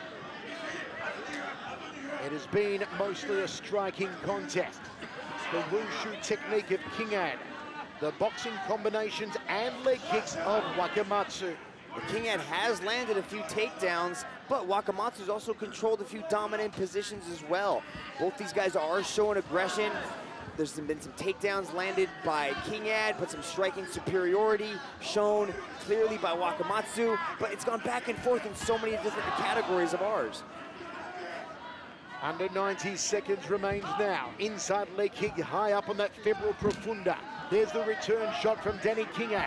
It has been mostly a striking contest. The wushu technique of Kingad, the boxing combinations and leg kicks of Wakamatsu. Kingad has landed a few takedowns, but Wakamatsu's also controlled a few dominant positions as well. Both these guys are showing aggression. There's been some takedowns landed by Kingad, but some striking superiority shown clearly by Wakamatsu, but it's gone back and forth in so many different categories of ours. Under ninety seconds remains now. Inside leg kick high up on that femoral profunda. There's the return shot from Danny Kingad.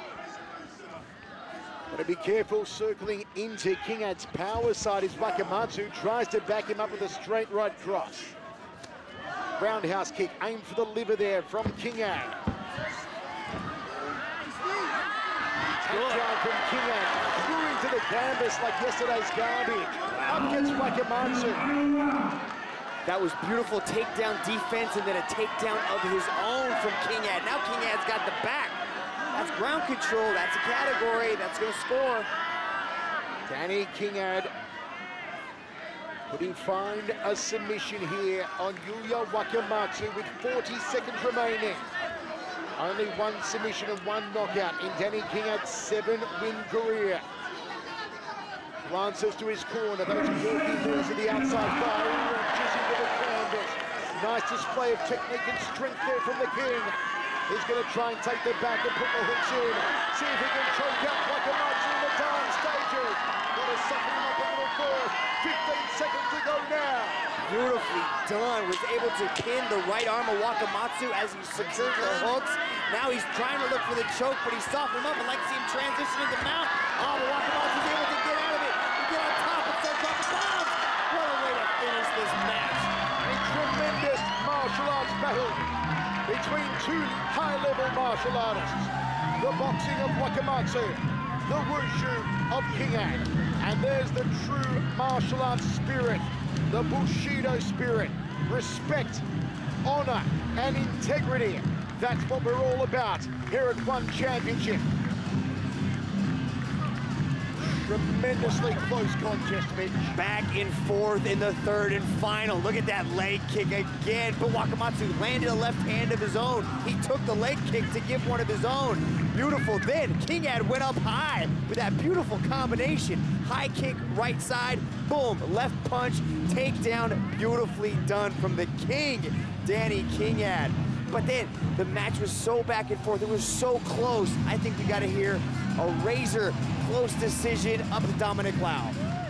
Got to be careful circling into Kingad's power side as Wakamatsu tries to back him up with a straight right cross. Roundhouse kick aimed for the liver there from Kingad. Takedown from Kingad, threw into the canvas like yesterday's garbage. Up gets Wakamatsu. That was beautiful takedown defense and then a takedown of his own from Kingad. Now Kingad's got the back. That's ground control, that's a category, that's gonna score. Danny Kingad, could he find a submission here on Yuya Wakamatsu with forty seconds remaining? Only one submission and one knockout in Danny Kingad's seven-win career. Glances to his corner, those walking moves to the outside fire, launches into the canvas. Nice display of technique and strength there from the King. He's going to try and take the back and put the hooks in. See if he can choke out Wakamatsu in the down stages. Got to soften him up a little first. fifteen seconds to go now. Beautifully done. Was able to pin the right arm of Wakamatsu as he secured the hooks. Now he's trying to look for the choke, but he softened him up. I'd like to see him transition into mount. Oh, but Wakamatsu's able to get out of it. He get on top and starts off the bounds. What a way to finish this match. A tremendous martial arts battle between two high-level martial artists. The boxing of Wakamatsu, the wushu of Kingad. And there's the true martial arts spirit, the Bushido spirit. Respect, honor, and integrity. That's what we're all about here at ONE Championship. Tremendously close contest, Mitch. Back and forth in the third and final. Look at that leg kick again. But Wakamatsu landed a left hand of his own. He took the leg kick to give one of his own. Beautiful. Then Kingad went up high with that beautiful combination. High kick, right side, boom, left punch, takedown. Beautifully done from the King, Danny Kingad. But then the match was so back and forth. It was so close. I think we got to hear a razor close decision up to Dominic Lau.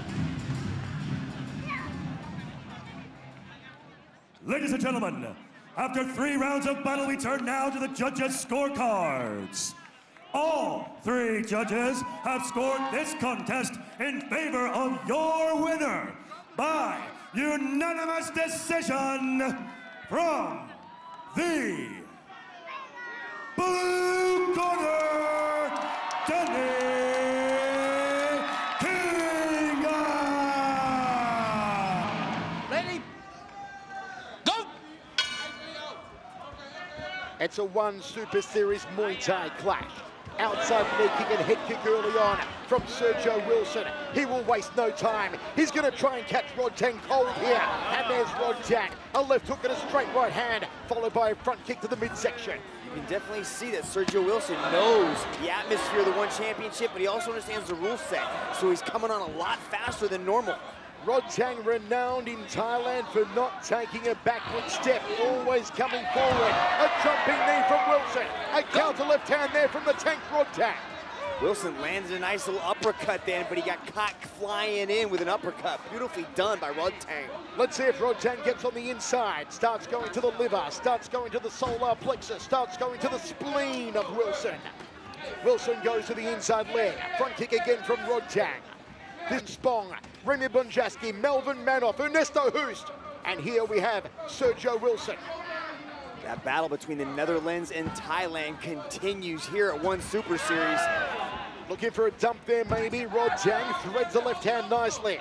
Ladies and gentlemen, after three rounds of battle, we turn now to the judges' scorecards. All three judges have scored this contest in favor of your winner by unanimous decision from the blue corner, Danny Kingad. Ready? Go! It's a ONE Super Series Muay Thai clash. Outside leg kick and head kick early on from Sergio Wielzen. He will waste no time. He's going to try and catch Rodtang cold here. And there's Rodtang. A left hook and a straight right hand, followed by a front kick to the midsection. You can definitely see that Sergio Wielzen knows the atmosphere of the ONE Championship, but he also understands the rule set. So he's coming on a lot faster than normal. Rodtang, renowned in Thailand for not taking a backward step, always coming forward. A jumping knee from Wielzen. A counter left hand there from the tank Rodtang. Wielzen landed a nice little uppercut then, but he got caught flying in with an uppercut. Beautifully done by Rodtang. Let's see if Rodtang gets on the inside. Starts going to the liver, starts going to the solar plexus, starts going to the spleen of Wielzen. Wielzen goes to the inside leg. Front kick again from Rodtang. This Spong, Remy Bonjaski, Melvin Manoff, Ernesto Hoost. And here we have Sergio Wielzen. That battle between the Netherlands and Thailand continues here at ONE Super Series. Looking for a dump there, maybe. Rodtang threads the left hand nicely.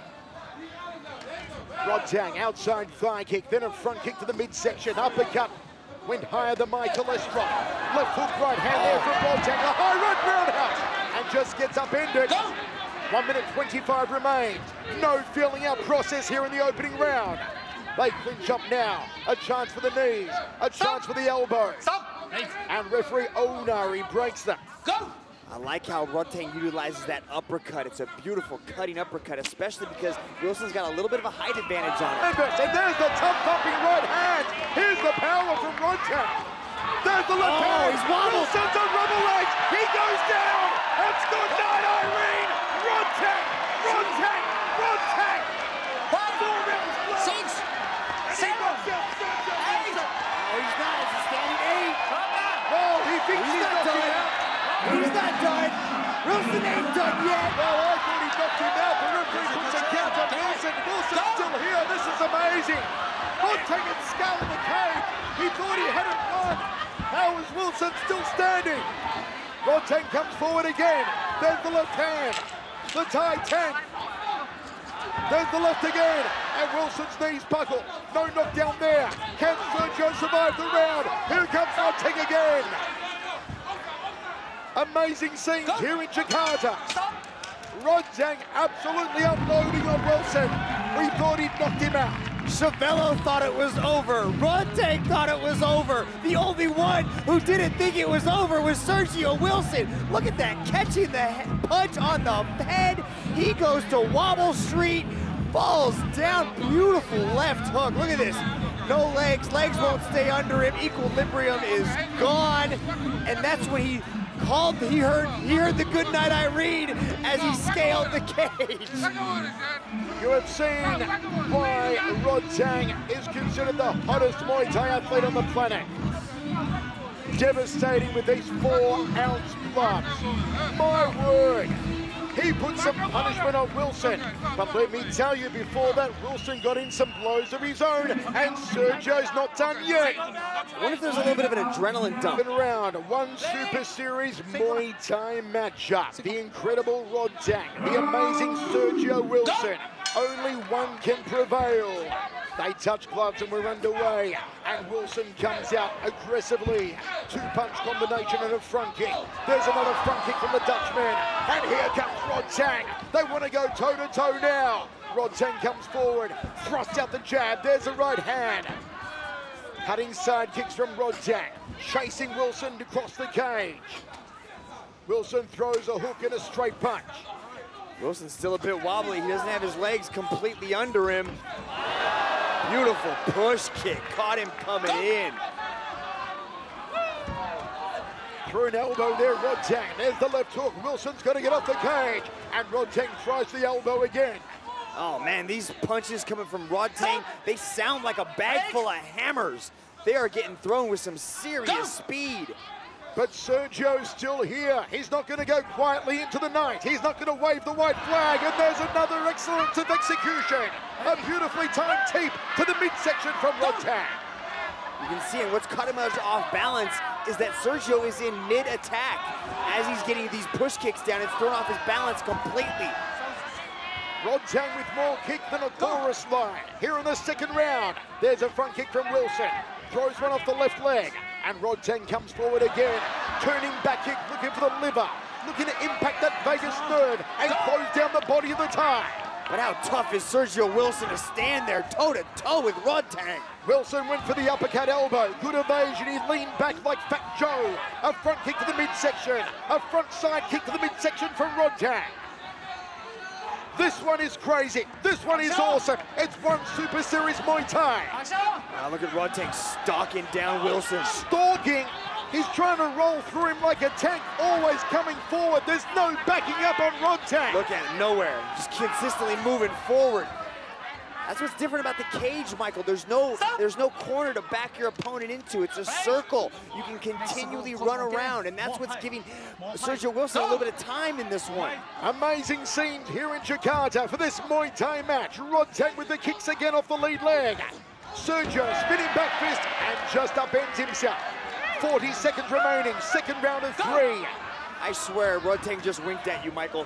Rodtang, outside thigh kick, then a front kick to the midsection. Uppercut. Went higher than my cholesterol. Left hook, right hand there from Rodtang. A high right roundhouse. And just gets upended. Go. one minute twenty-five remains. No feeling out process here in the opening round. They clinch up now. A chance for the knees. A chance for the elbows. Stop. And referee Onari breaks them. Go. I like how Rodtang utilizes that uppercut. It's a beautiful cutting uppercut, especially because Wielzen's got a little bit of a height advantage on it. And there's the tough thumping right hand. Here's the power from Rodtang. There's the left oh, hand. He's wobbled. Wielzen's on rubber legs. He goes down. It's good night, Irene. Rodtang. Rodtang. Rodtang. Five, Four rounds left. six, seven, eight. Oh, he's not. It's a standing eight. Oh, he thinks he's, He's not knocked him done. out. He's not done. Wielzen ain't done yet. Well, I thought he knocked him out. The referee puts a count on Wielzen. Wielzen's still here. This is amazing. Rodtang had scoured the cage. He thought he had it won. How is Wielzen still standing? Rodtang comes forward again. There's the left hand. The Thai tank. There's the left again. And Wielzen's knees buckle. No knockdown there. Can Sergio survive the round? Here comes Rodtang again. Amazing scenes here in Jakarta. Rodtang absolutely unloading on Wielzen. We thought he'd knocked him out. Chavello thought it was over. Rodtang thought it was over. The only one who didn't think it was over was Sergio Wielzen. Look at that, catching the punch on the head. He goes to Wobble Street, falls down, beautiful left hook. Look at this. No legs, legs won't stay under him. Equilibrium is gone. And that's when he called, he heard, he heard the good night Irene as he scaled the cage. You have seen why Rodtang is considered the hottest Muay Thai athlete on the planet. Devastating with these four ounce gloves. My word. He put some punishment on Wielzen, but let me tell you, before that, Wielzen got in some blows of his own, and Sergio's not done yet. I wonder if there's a little bit of an adrenaline dump. Round ONE Super Series Muay Thai matchup. The incredible Rodtang, the amazing Sergio Wielzen. Only one can prevail. They touch gloves and we're underway. And Wielzen comes out aggressively. Two-punch combination and a front kick. There's another front kick from the Dutchman. And here comes Rodtang. They want to go toe-to-toe now. Rodtang comes forward, thrusts out the jab. There's a right hand. Cutting side kicks from Rodtang. Chasing Wielzen to cross the cage. Wielzen throws a hook and a straight punch. Wielzen's still a bit wobbly. He doesn't have his legs completely under him. Beautiful push kick. Caught him coming in. Through an elbow there, Rodtang. There's the left hook. Wielzen's going to get off the cage. And Rodtang tries the elbow again. Oh, man, these punches coming from Rodtang, they sound like a bag full of hammers. They are getting thrown with some serious speed. But Sergio's still here. He's not going to go quietly into the night. He's not going to wave the white flag. And there's another excellence of execution. A beautifully timed teep to the midsection from Rodtang. You can see, and what's caught him off balance is that Sergio is in mid-attack. As he's getting these push kicks down, it's thrown off his balance completely. Rodtang with more kick than a chorus line. Here in the second round, there's a front kick from Wielzen. Throws one off the left leg. And Rodtang comes forward again, turning back kick, looking for the liver, looking to impact that vagus nerve and close down the body of the Thai. But how tough is Sergio Wielzen to stand there toe-to-toe with Rodtang? Wielzen went for the uppercut elbow, good evasion, he leaned back like Fat Joe. A front kick to the midsection, a front side kick to the midsection from Rodtang. This one is crazy. This one is awesome. It's ONE Super Series Muay Thai. Now look at Rodtang stalking down Wielzen. Stalking. He's trying to roll through him like a tank, always coming forward. There's no backing up on Rodtang. Look at it, nowhere. Just consistently moving forward. That's what's different about the cage, Michael. There's no, there's no corner to back your opponent into. It's a circle. You can continually run around, and that's what's giving Sergio Wielzen a little bit of time in this one. Amazing scenes here in Jakarta for this Muay Thai match. Rodtang with the kicks again off the lead leg. Sergio spinning back fist and just upends himself. forty seconds remaining, second round of three. I swear, Rodtang just winked at you, Michael.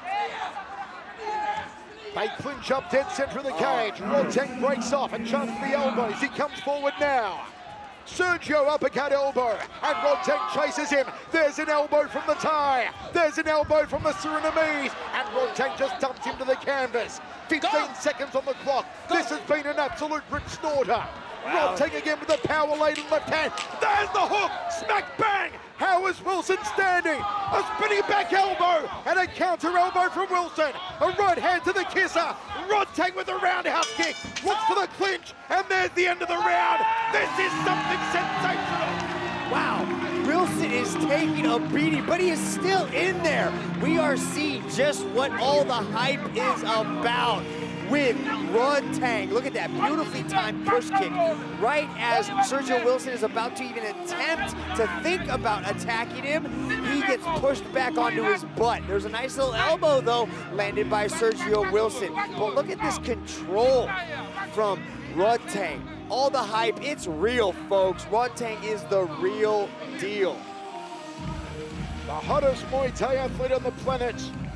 They clinch up dead center of the cage. Rodtang breaks off and jumps the elbows. He comes forward now. Sergio uppercut elbow, and Rodtang chases him. There's an elbow from the Thai. There's an elbow from the Surinamese, and Rodtang just dumps him to the canvas. fifteen Go. seconds on the clock. Go. This has been an absolute rip snorter. Wow. Rodtang again with the power-laden left hand. There's the hook. Smack bang. How is Wielzen standing? A spinning back elbow and a counter elbow from Wielzen. A right hand to the kisser. Rodtang with a roundhouse kick. Looks for the clinch, and there's the end of the round. This is something sensational. Wow, Wielzen is taking a beating, but he is still in there. We are seeing just what all the hype is about with Rodtang. Look at that beautifully timed push kick. Right as Sergio Wielzen is about to even attempt to think about attacking him, he gets pushed back onto his butt. There's a nice little elbow, though, landed by Sergio Wielzen. But look at this control from Rodtang. All the hype, it's real, folks. Rodtang is the real deal. The hottest Muay Thai athlete on the planet.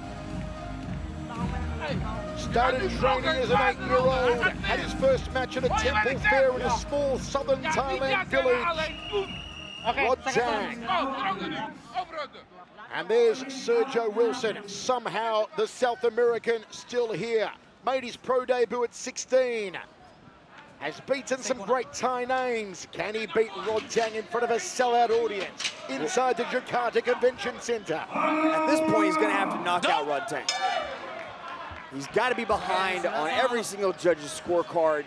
Started training as an eight-year-old, had his first match at a temple fair in a small southern Thailand village. Rodtang. And there's Sergio Wielzen, somehow the South American still here. Made his pro debut at sixteen. Has beaten some great Thai names. Can he beat Rodtang in front of a sellout audience inside the Jakarta Convention Center? At this point, he's gonna have to knock out Rodtang. He's got to be behind on every single judge's scorecard.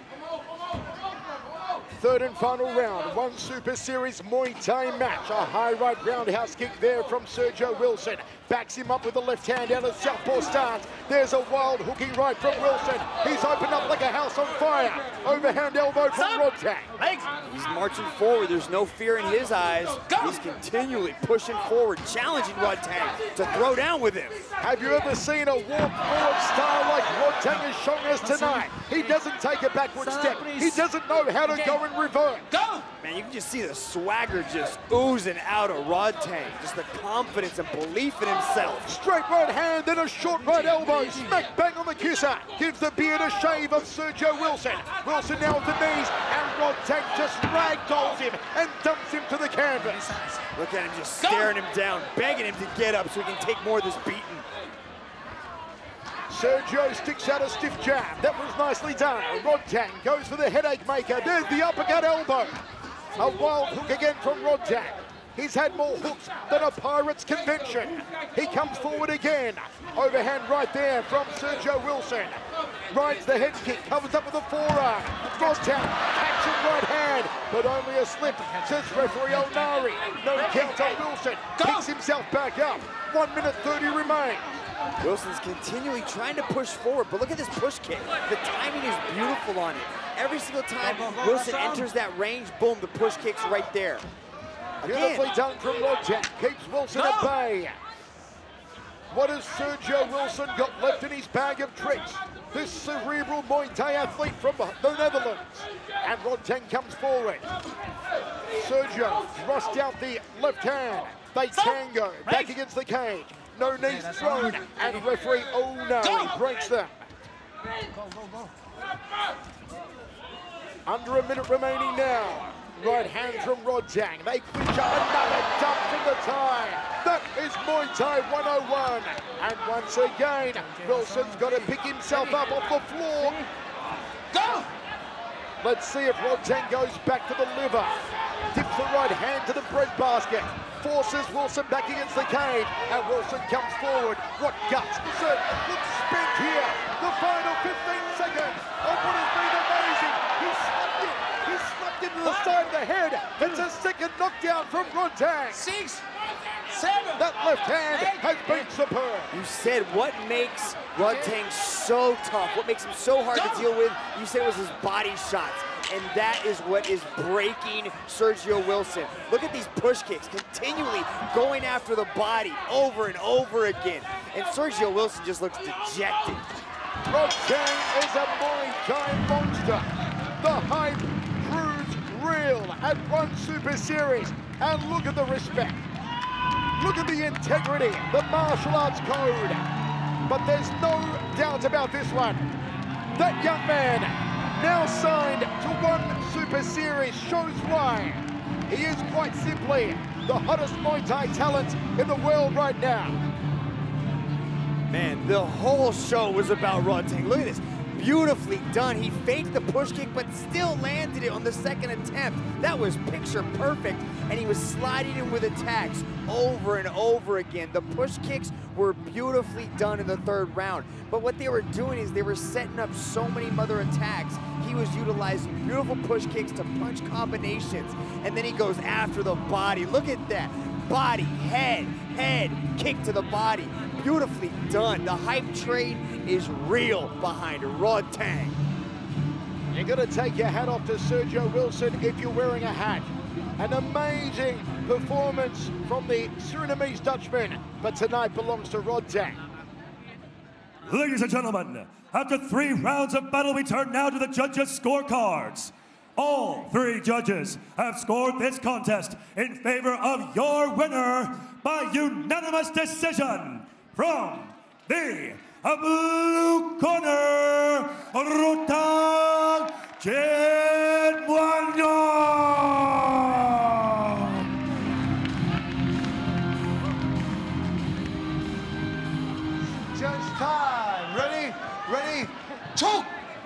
Third and final round, one Super Series Muay Thai match. A high right roundhouse kick there from Sergio Wielzen. Backs him up with the left hand out of southpaw stance. There's a wild hooking right from Wielzen. He's opened up like a house on fire. Overhand elbow from Rodtang. He's marching forward. There's no fear in his eyes. He's continually pushing forward, challenging Rodtang to throw down with him. Have you ever seen a walk forward style like Rodtang is showing us tonight? He doesn't take a backward step. He doesn't know how to go in reverse. Go! Man, you can just see the swagger just oozing out of Rodtang. Just the confidence and belief in himself. Straight right hand, then a short right elbow. Smack bang on the kisser. Gives the beard a shave of Sergio Wielzen. Wielzen now with the knees, and Rodtang just ragdolls him and dumps him to the canvas. Look at him just staring him down, begging him to get up so he can take more of this beating. Sergio sticks out a stiff jab. That was nicely done. Rodtang goes for the headache maker. There's the uppercut elbow. A wild hook again from Rodtang. He's had more hooks than a Pirates convention. He comes forward again. Overhand right there from Sergio Wielzen. Rides the head kick, covers up with a forearm. Rodtang catching right hand, but only a slip, says referee Elnari. No count on Wielzen. Picks himself back up. One minute thirty remains. Wielzen's continually trying to push forward, but look at this push kick. The timing is beautiful on it. Every single time Wielzen enters that range, boom, the push kick's right there. Beautifully done from Rodtang. Keeps Wielzen at bay. What has Sergio Wielzen got left in his bag of tricks? This cerebral Muay Thai athlete from the Netherlands. And Rodtang comes forward. Sergio thrusts out the left hand. They tango back against the cage. No knees thrown, and referee O'Neill breaks them. Go, go, go. Under a minute remaining now. Right hand from Rodtang. They clinch up another dump from the Thai. That is Muay Thai one oh one. And once again, Wielzen's got to pick himself up off the floor. Go! Let's see if Rodtang goes back to the liver. Dips the right hand to the breadbasket. Forces Wielzen back against the cage. And Wielzen comes forward. What guts. So looks spent here. The final fifteen seconds of what has been amazing. He slapped it. He slapped into the side of the head. It's a second knockdown from Rodtang. Six, seven, That left hand eight, has been superb. You said what makes Rodtang so tough, what makes him so hard to deal with, you said it was his body shots. And that is what is breaking Sergio Wielzen. Look at these push kicks, continually going after the body over and over again. And Sergio Wielzen just looks dejected. Rodtang is a Muay Thai monster. The hype proves real at ONE Super Series. And look at the respect. Look at the integrity, the martial arts code. But there's no doubt about this one. That young man, now signed to ONE Super Series, shows why. He is quite simply the hottest Muay Thai talent in the world right now. Man, the whole show was about Rodtang. Look at this. Beautifully done. He faked the push kick, but still landed it on the second attempt. That was picture perfect, and he was sliding in with attacks over and over again. The push kicks were beautifully done in the third round, but what they were doing is they were setting up so many other attacks. He was utilizing beautiful push kicks to punch combinations, and then he goes after the body. Look at that. Body, head, head, kick to the body. Beautifully done. The hype train is real behind Rodtang. You're gonna take your hat off to Sergio Wielzen if you're wearing a hat. An amazing performance from the Surinamese Dutchman, but tonight belongs to Rodtang. Ladies and gentlemen, after three rounds of battle, we turn now to the judges' scorecards. All three judges have scored this contest in favor of your winner by unanimous decision. From the blue corner, Rodtang Jitmuangnon. Judge time. Ready? Ready? Choke!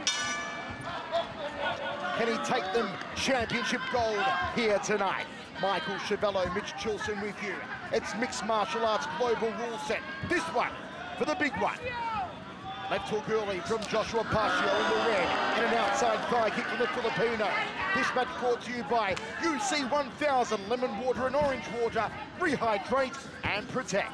Can he take them championship gold here tonight? Michael Chavello, Mitch Chilson with you. It's Mixed Martial Arts Global Rule Set. This one for the big one. Left hook early from Joshua Pacio in the red, and an outside thigh kick from the Filipino. This match brought to you by U C one thousand, lemon water and orange water. Rehydrate and protect.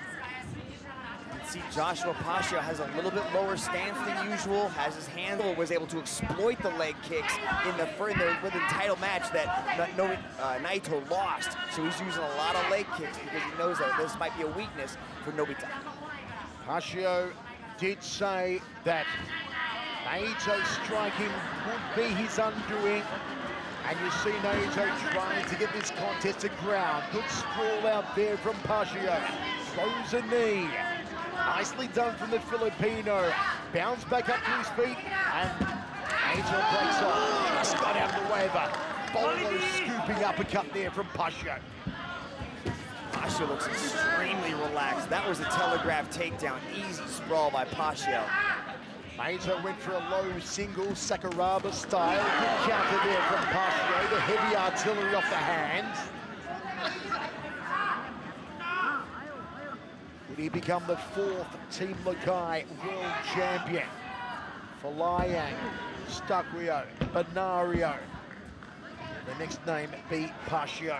See, Joshua Pacio has a little bit lower stance than usual, has his hand, was able to exploit the leg kicks in the, in the, in the title match that no, uh, Naito lost. So he's using a lot of leg kicks because he knows that this might be a weakness for Nobita. Pacio did say that Naito striking would be his undoing. And you see Naito trying to get this contest to ground. Good sprawl out there from Pacio. Throws a knee. Nicely done from the Filipino. Bounds back up to his feet, and Naito breaks off. Just got out of the way of a bolo scooping uppercut there from Pacio. Pacio looks extremely relaxed. That was a telegraph takedown. Easy sprawl by Pacio. Naito went for a low single Sakuraba style. Good counter there from Pacio. The heavy artillery off the hands. Would he become the fourth Team Lakai world champion? For Liang, Stucquio, Benario. The next name be Pacio.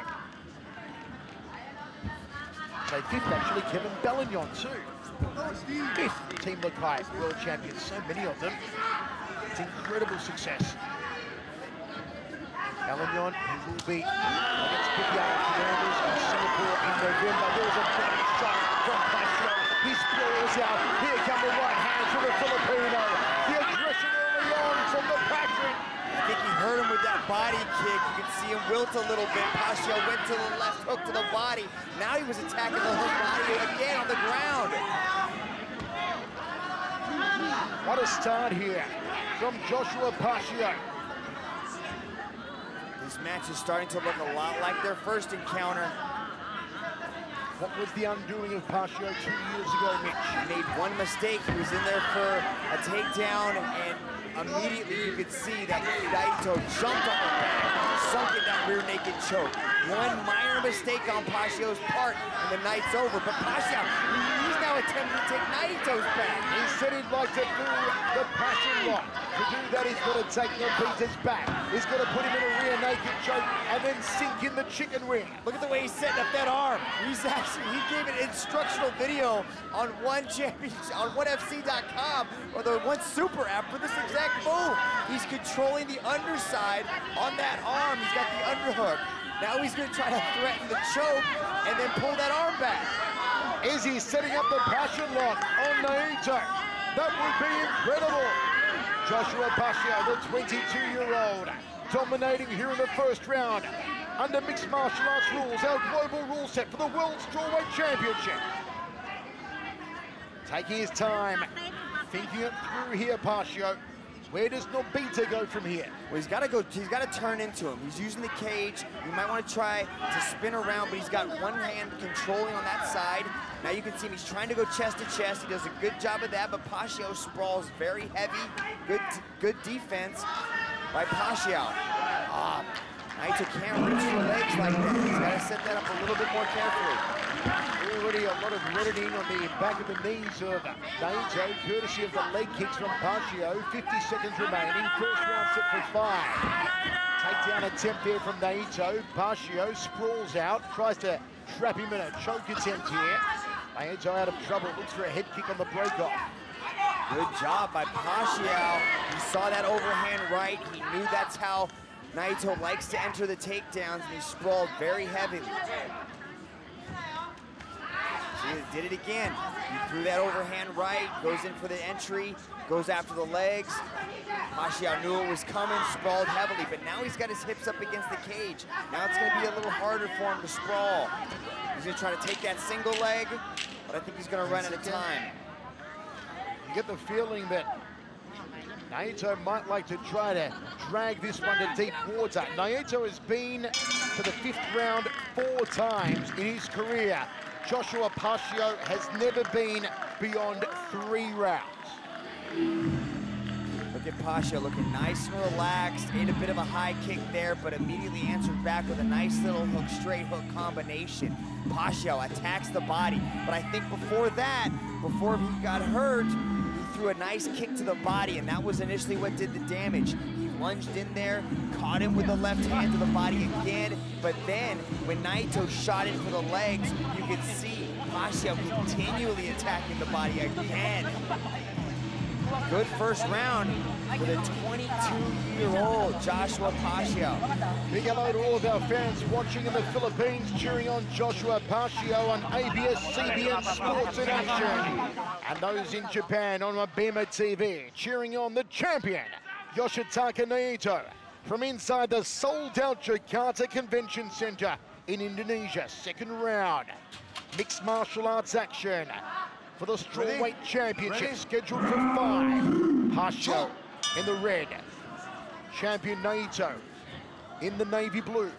So fifth actually, Kevin Bellignon too. Fifth Team Lakai world champion, so many of them. It's incredible success. Bellignon, who will be against Pipiano Fernandez in Singapore in November. There's a great shot from Pacio. He sprawls out. Here come the right hands from the Filipino. The aggression early on from the Passion. I think he hurt him with that body kick. You can see him wilt a little bit. Pacio went to the left hook to the body. Now he was attacking the whole body again on the ground. What a start here from Joshua Pacio. This match is starting to look a lot like their first encounter. What was the undoing of Pacio two years ago, Mitch? He made one mistake. He was in there for a takedown, and immediately you could see that Naito jumped on the back, sunk in that rear naked choke. One minor mistake on Pacio's part, and the night's over. But Pacio, he's now attempting to take Naito's back. He said he'd like to do the Passion lock. To do that, he's got to take Nobita's back. He's got to put him in a rear naked choke and then sink in the chicken wing. Look at the way he's setting up that arm. He's actually, he gave an instructional video on One Championship, on one F C dot com, or the One Super app for this exact move. He's controlling the underside on that arm. He's got the underhook. Now he's going to try to threaten the choke and then pull that arm back. Is he setting up the Passion lock on Naito? That would be incredible. Joshua Pacio, the twenty-two-year-old, dominating here in the first round under mixed martial arts rules, our global rule set for the World Strawweight Championship. Taking his time, thinking it through here, Pacio. Where does Nobita go from here? Well, he's got to go. He's got to turn into him. He's using the cage. You might want to try to spin around, but he's got one hand controlling on that side. Now you can see him. He's trying to go chest to chest. He does a good job of that, but Pacio sprawls very heavy. Good, good defense by Pacio. Ah, Naito can't reach for legs like that. He's got to set that up a little bit more carefully. Already a lot of reddening on the back of the knees of Naito, courtesy of the leg kicks from Pacio. fifty seconds remaining, first round set for five. Takedown attempt there from Naito. Pacio sprawls out, tries to trap him in a choke attempt here. Naito out of trouble, looks for a head kick on the break-off. Good job by Pacio. He saw that overhand right. He knew that's how Naito likes to enter the takedowns, and he sprawled very heavily. He did it again. He threw that overhand right, goes in for the entry, goes after the legs. Pacio knew it was coming, sprawled heavily, but now he's got his hips up against the cage. Now it's gonna be a little harder for him to sprawl. He's gonna try to take that single leg, but I think he's gonna run out of time. You get the feeling that Naito might like to try to drag this one to deep water. Naito has been to the fifth round four times in his career. Joshua Pacio has never been beyond three rounds. Look at Pacio looking nice and relaxed. Ate a bit of a high kick there, but immediately answered back with a nice little hook, straight hook combination. Pacio attacks the body, but I think before that, before he got hurt, he threw a nice kick to the body, and that was initially what did the damage. He lunged in there, caught him with the left hand to the body again, but then when Naito shot in for the legs, you could see Pacio continually attacking the body again. Good first round for the twenty-two-year-old Joshua Pacio. Big hello to all of our fans watching in the Philippines, cheering on Joshua Pacio on A B S C B N Sports in Action. And those in Japan on Mabima T V, cheering on the champion, Yoshitaka Naito, from inside the sold-out Jakarta Convention Center in Indonesia. Second round, mixed martial arts action for the Strawweight Championship, Ready? scheduled for five. Pacio in the red, champion Naito in the navy blue.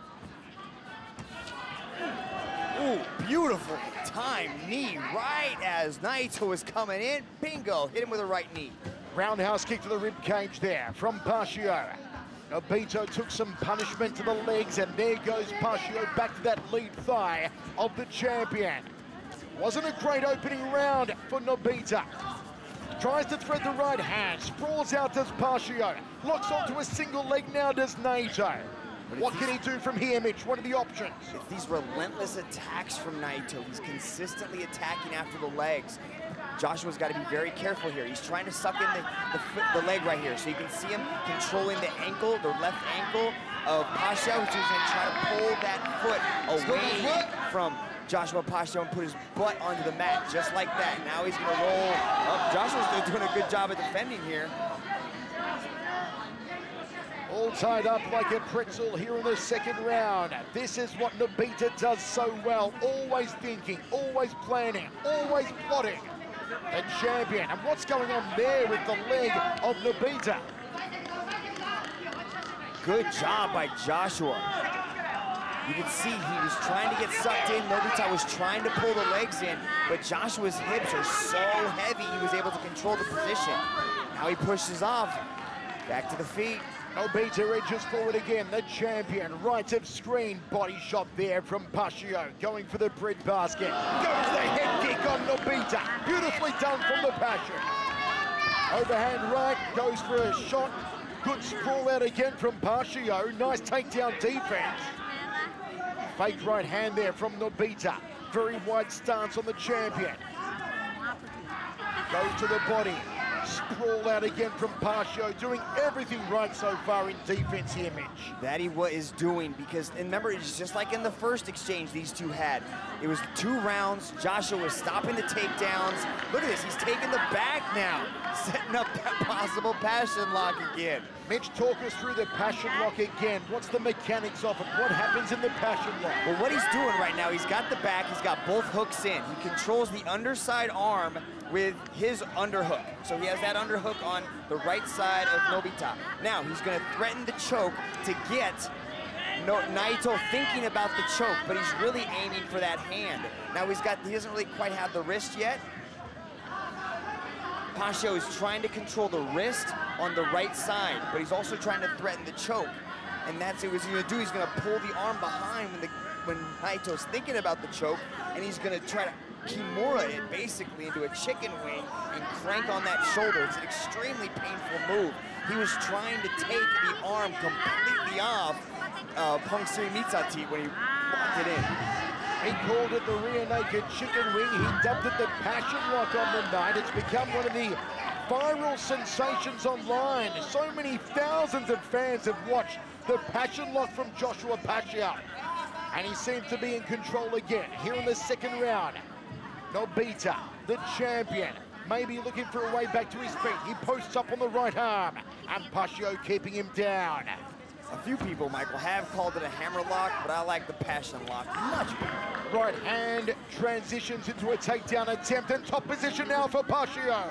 Ooh, beautiful time knee right as Naito was coming in. Bingo, hit him with a right knee. Roundhouse kick to the rib cage there from Pacio. Nobita took some punishment to the legs, and there goes Pacio back to that lead thigh of the champion. Wasn't a great opening round for Nobita. Tries to thread the right hand, sprawls out does Pacio. Locks onto a single leg now does Naito. What can he do from here, Mitch? What are the options? It's these relentless attacks from Naito. He's consistently attacking after the legs. Joshua's got to be very careful here. He's trying to suck in the, the, foot, the leg right here. So you can see him controlling the ankle, the left ankle of Pacio, which is going to try to pull that foot away from Joshua Pacio and put his butt onto the mat, just like that. Now he's going to roll up. Joshua's doing a good job at defending here. All tied up like a pretzel here in the second round. This is what Nobita does so well. Always thinking, always planning, always plotting. The champion. And what's going on there with the leg of Nobita? Good job by Joshua. You can see he was trying to get sucked in. Nobita was trying to pull the legs in, but Joshua's hips are so heavy, he was able to control the position. Now he pushes off. Back to the feet. Nobita edges forward again, the champion. Right of screen, body shot there from Pacio, going for the bread basket. Goes the head kick on Nobita. Beautifully done from the Pacio. Overhand right, goes for a shot. Good sprawl out again from Pacio. Nice takedown defense. Fake right hand there from Nobita. Very wide stance on the champion. Goes to the body. Sprawl out again from Pacio, doing everything right so far in defense here, Mitch. That he what is doing, because and remember, it's just like in the first exchange these two had. It was two rounds. Joshua was stopping the takedowns. Look at this, he's taking the back now, setting up that possible passion lock again. Mitch, talk us through the passion lock again. What's the mechanics of it? What happens in the passion lock? Well, what he's doing right now, he's got the back, he's got both hooks in. He controls the underside arm with his underhook. So he has that underhook on the right side of Nobita. Now, he's gonna threaten the choke to get no, Naito thinking about the choke, but he's really aiming for that hand. Now he's got, he doesn't really quite have the wrist yet. Pacio is trying to control the wrist on the right side, but he's also trying to threaten the choke. And that's what he's gonna do. He's gonna pull the arm behind when, the, when Naito's thinking about the choke, and he's gonna try to Kimura it basically into a chicken wing and crank on that shoulder. It's an extremely painful move. He was trying to take the arm completely off uh, Pungsiri Mitsati when he locked it in. He called it the rear naked chicken wing. He dubbed it the passion lock on the night. It's become one of the viral sensations online. So many thousands of fans have watched the passion lock from Joshua Pacio. And he seems to be in control again here in the second round. Nobita, the champion, maybe looking for a way back to his feet. He posts up on the right arm, and Pacio keeping him down. A few people, Michael, have called it a hammer lock, but I like the passion lock much better. Right hand transitions into a takedown attempt, and top position now for Pacio.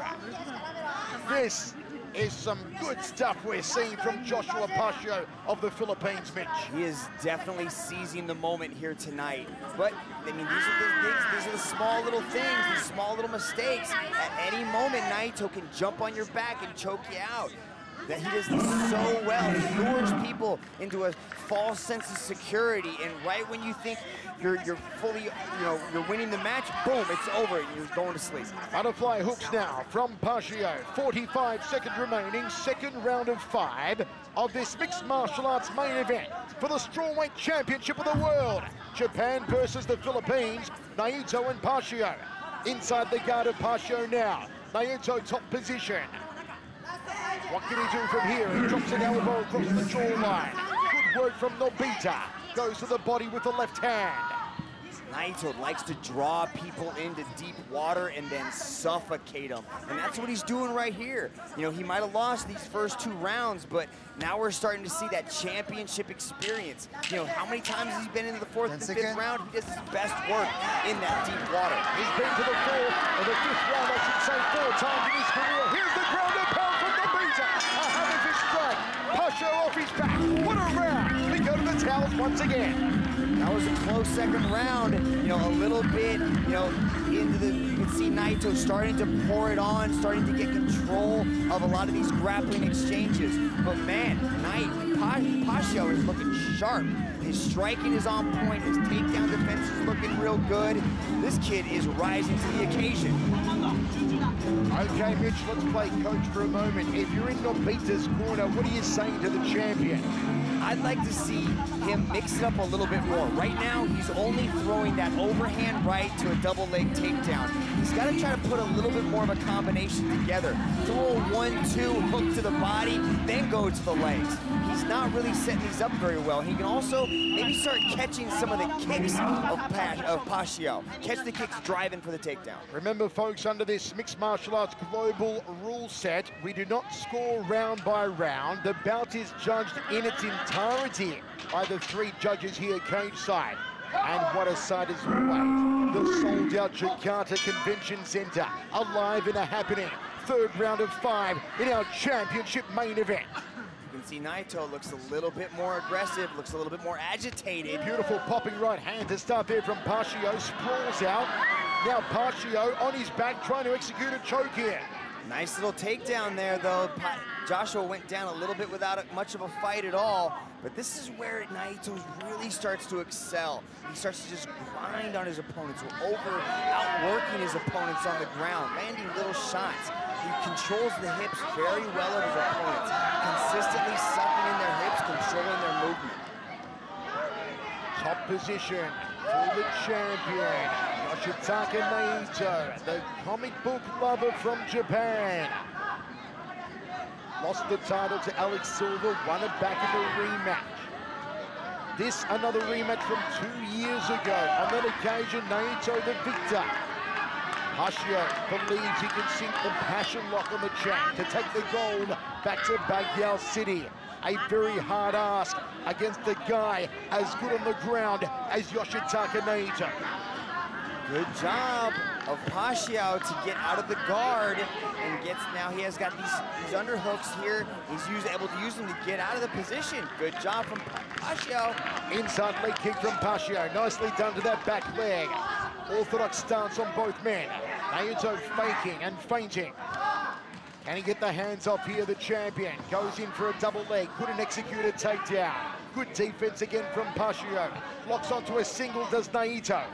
This is some good stuff we're seeing from Joshua Pacio of the Philippines, Mitch. He is definitely seizing the moment here tonight. But, I mean, these are the things, these are the small little things, these small little mistakes. At any moment, Naito can jump on your back and choke you out. That he does this so well. He lures people into a false sense of security, and right when you think you're you're fully, you know, you're winning the match, boom, it's over, and you're going to sleep. Butterfly hooks now from Pacio. forty-five seconds remaining, second round of five of this mixed martial arts main event for the Strawweight Championship of the World. Japan versus the Philippines, Naito and Pacio. Inside the guard of Pacio now. Naito top position. What can he do from here? He drops an elbow across the jawline. Good work from Nobita. Goes to the body with the left hand. Naito likes to draw people into deep water and then suffocate them. And that's what he's doing right here. You know, he might have lost these first two rounds, but now we're starting to see that championship experience. You know, how many times has he been into the fourth and fifth round? He does his best work in that deep water. He's been to the fourth, or the fifth round, I should say, four times in his career. Here's the ground and pound from Nobita. A hammer fist strike. Pacio off his back. What a round. We go to the towels once again. That was a close second round, you know, a little bit, you know, into the, you can see Naito starting to pour it on, starting to get control of a lot of these grappling exchanges. But man, Naito, Pacio is looking sharp. His striking is on point, his takedown defense is looking real good. This kid is rising to the occasion. Okay, Mitch, let's play coach for a moment. If you're in Nobita's corner, what are you saying to the champion? I'd like to see him mix it up a little bit more. Right now, he's only throwing that overhand right to a double leg takedown. He's got to try to put a little bit more of a combination together. Throw a one two, hook to the body, then go to the legs. He's not really setting these up very well. He can also maybe start catching some of the kicks of, pa of Pacio. Catch the kicks driving for the takedown. Remember, folks, under this mixed martial arts global rule set, we do not score round by round. The bout is judged in its entirety by the three judges here cage side. And what a sight is wait. The sold-out Jakarta Convention Center, alive and a happening. Third round of five in our championship main event. You can see Naito looks a little bit more aggressive, looks a little bit more agitated. Beautiful popping right hand to start there from Pacio, sprawls out. Now Pacio on his back trying to execute a choke here. Nice little takedown there, though. Pa Joshua went down a little bit without a, much of a fight at all. But this is where Naito really starts to excel. He starts to just grind on his opponents, over outworking his opponents on the ground, landing little shots. He controls the hips very well of his opponents, consistently sucking in their hips, controlling their movement. Top position for the champion, Yoshitaka Naito, the comic book lover from Japan. Lost the title to Alex Silva, won it back in the rematch. This another rematch from two years ago. On that occasion, Naito the victor. Pacio believes he can sink the passion lock on the champ to take the gold back to Baguio City. A very hard ask against the guy as good on the ground as Yoshitaka Naito. Good job of Pacio to get out of the guard and gets now he has got these, these underhooks here. He's used, able to use them to get out of the position. Good job from Pacio. Inside leg kick from Pacio. Nicely done to that back leg. Orthodox stance on both men. Naito faking and feinting. Can he get the hands off here, the champion? Goes in for a double leg. Couldn't execute a takedown. Good defense again from Pacio. Locks onto a single, does Naito.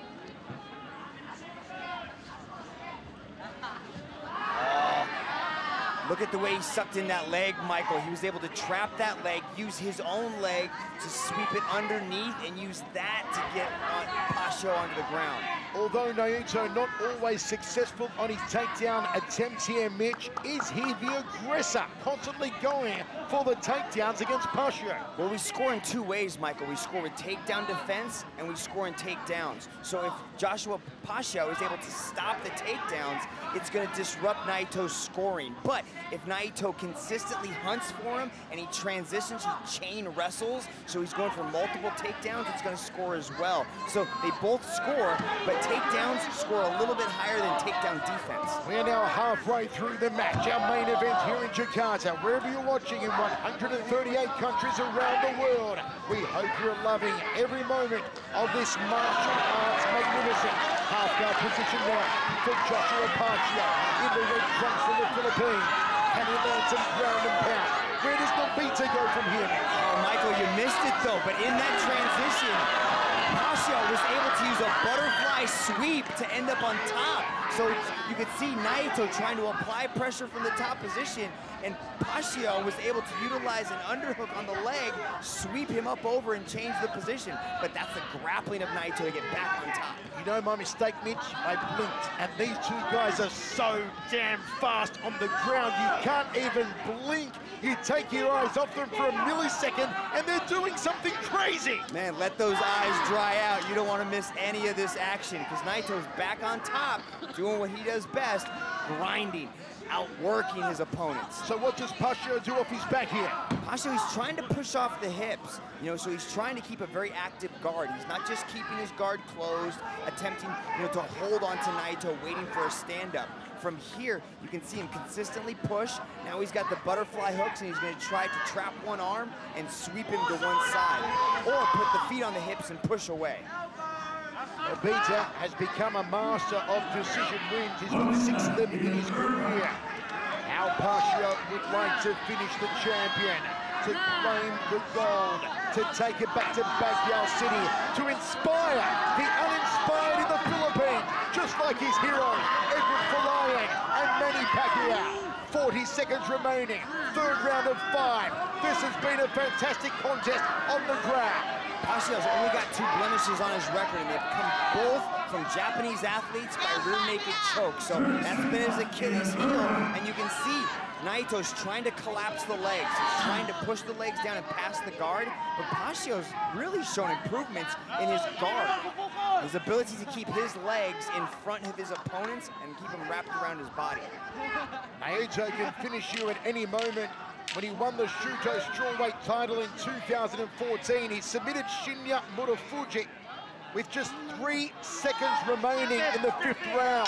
Look at the way he sucked in that leg, Michael. He was able to trap that leg, use his own leg to sweep it underneath, and use that to get on Pacio onto the ground. Although Naito not always successful on his takedown attempts here, Mitch, is he the aggressor, constantly going for the takedowns against Pacio? Well, we score in two ways, Michael. We score with takedown defense, and we score in takedowns. So if Joshua Pacio is able to stop the takedowns, it's going to disrupt Naito's scoring. But if Naito consistently hunts for him and he transitions, he chain wrestles, so he's going for multiple takedowns, it's going to score as well. So they both score, but takedowns score a little bit higher than takedown defense. We are now halfway through the match, our main event here in Jakarta. Wherever you're watching in one hundred thirty-eight countries around the world, we hope you're loving every moment of this martial arts magnificence. Half guard position now for Joshua Pacio in the red trunks from the Philippines. Can he land some ground and pound? Where does the Beta go from here? Oh, Michael, you missed it though, but in that transition, Pacio was able to use a butterfly sweep to end up on top. So you could see Naito trying to apply pressure from the top position, and Pacio was able to utilize an underhook on the leg, sweep him up over and change the position. But that's the grappling of Naito to get back on top. You know my mistake, Mitch? I blinked, and these two guys are so damn fast on the ground, you can't even blink. You take your eyes off them for a millisecond, and they're doing something crazy. Man, let those eyes dry out. You don't want to miss any of this action, because Naito's back on top, doing what he does best, grinding, outworking his opponents. So what does Pacio do off his back here? Pacio, he's trying to push off the hips, you know, so he's trying to keep a very active guard. He's not just keeping his guard closed, attempting, you know, to hold on to Naito, waiting for a stand-up. From here, you can see him consistently push. Now he's got the butterfly hooks, and he's going to try to trap one arm and sweep him to one side, or put the feet on the hips and push away. Beta has become a master of decision wins. He's got six of them in his career. How Pacio would like to finish the champion, to claim the gold, to take it back to Baguio City, to inspire the uninspired in the Philippines, just like his heroes, Edward Falayan and Manny Pacquiao. forty seconds remaining, third round of five. This has been a fantastic contest on the ground. Pacio's only got two blemishes on his record, and they've come both from Japanese athletes by rear naked choke. So that's been his Achilles heel, and you can see Naito's trying to collapse the legs. He's trying to push the legs down and pass the guard, but Pacio's really shown improvements in his guard. His ability to keep his legs in front of his opponents and keep them wrapped around his body. Naito can finish you at any moment. When he won the Shuto Strawweight title in two thousand fourteen, he submitted Shinya Murafuji with just three seconds remaining in the fifth round.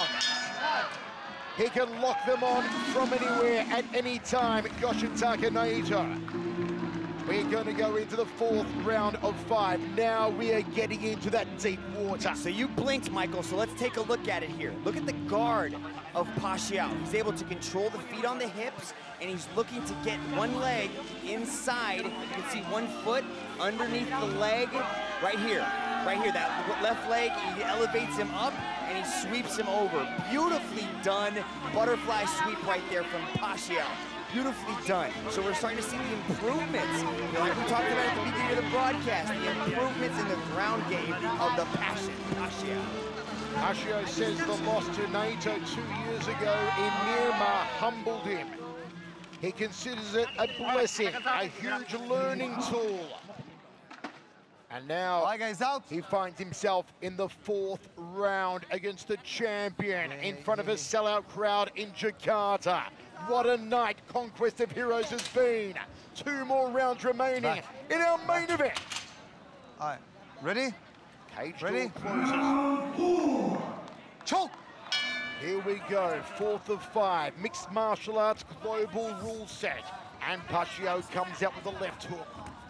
He can lock them on from anywhere at any time, Yoshitaka Naito. We're going to go into the fourth round of five. Now we are getting into that deep water. So you blinked, Michael, so let's take a look at it here. Look at the guard of Pacio. He's able to control the feet on the hips, and he's looking to get one leg inside. You can see one foot underneath the leg right here. Right here, that left leg, he elevates him up, and he sweeps him over. Beautifully done butterfly sweep right there from Pacio. Beautifully done. So we're starting to see the improvements, like we talked about at the beginning of the broadcast, the improvements in the ground game of the passion, Pacio. Pacio says the loss to Naito two years ago in Myanmar humbled him. He considers it a blessing, a huge learning tool. And now All right, guys, out. he finds himself in the fourth round against the champion Yeah, in front of yeah. a sellout crowd in Jakarta. What a night Conquest of Heroes has been. Two more rounds remaining Back. in our main event. All right, ready? Cage Ready? door closes. Choke. Here we go, fourth of five, mixed martial arts global rule set. And Pacio comes out with a left hook.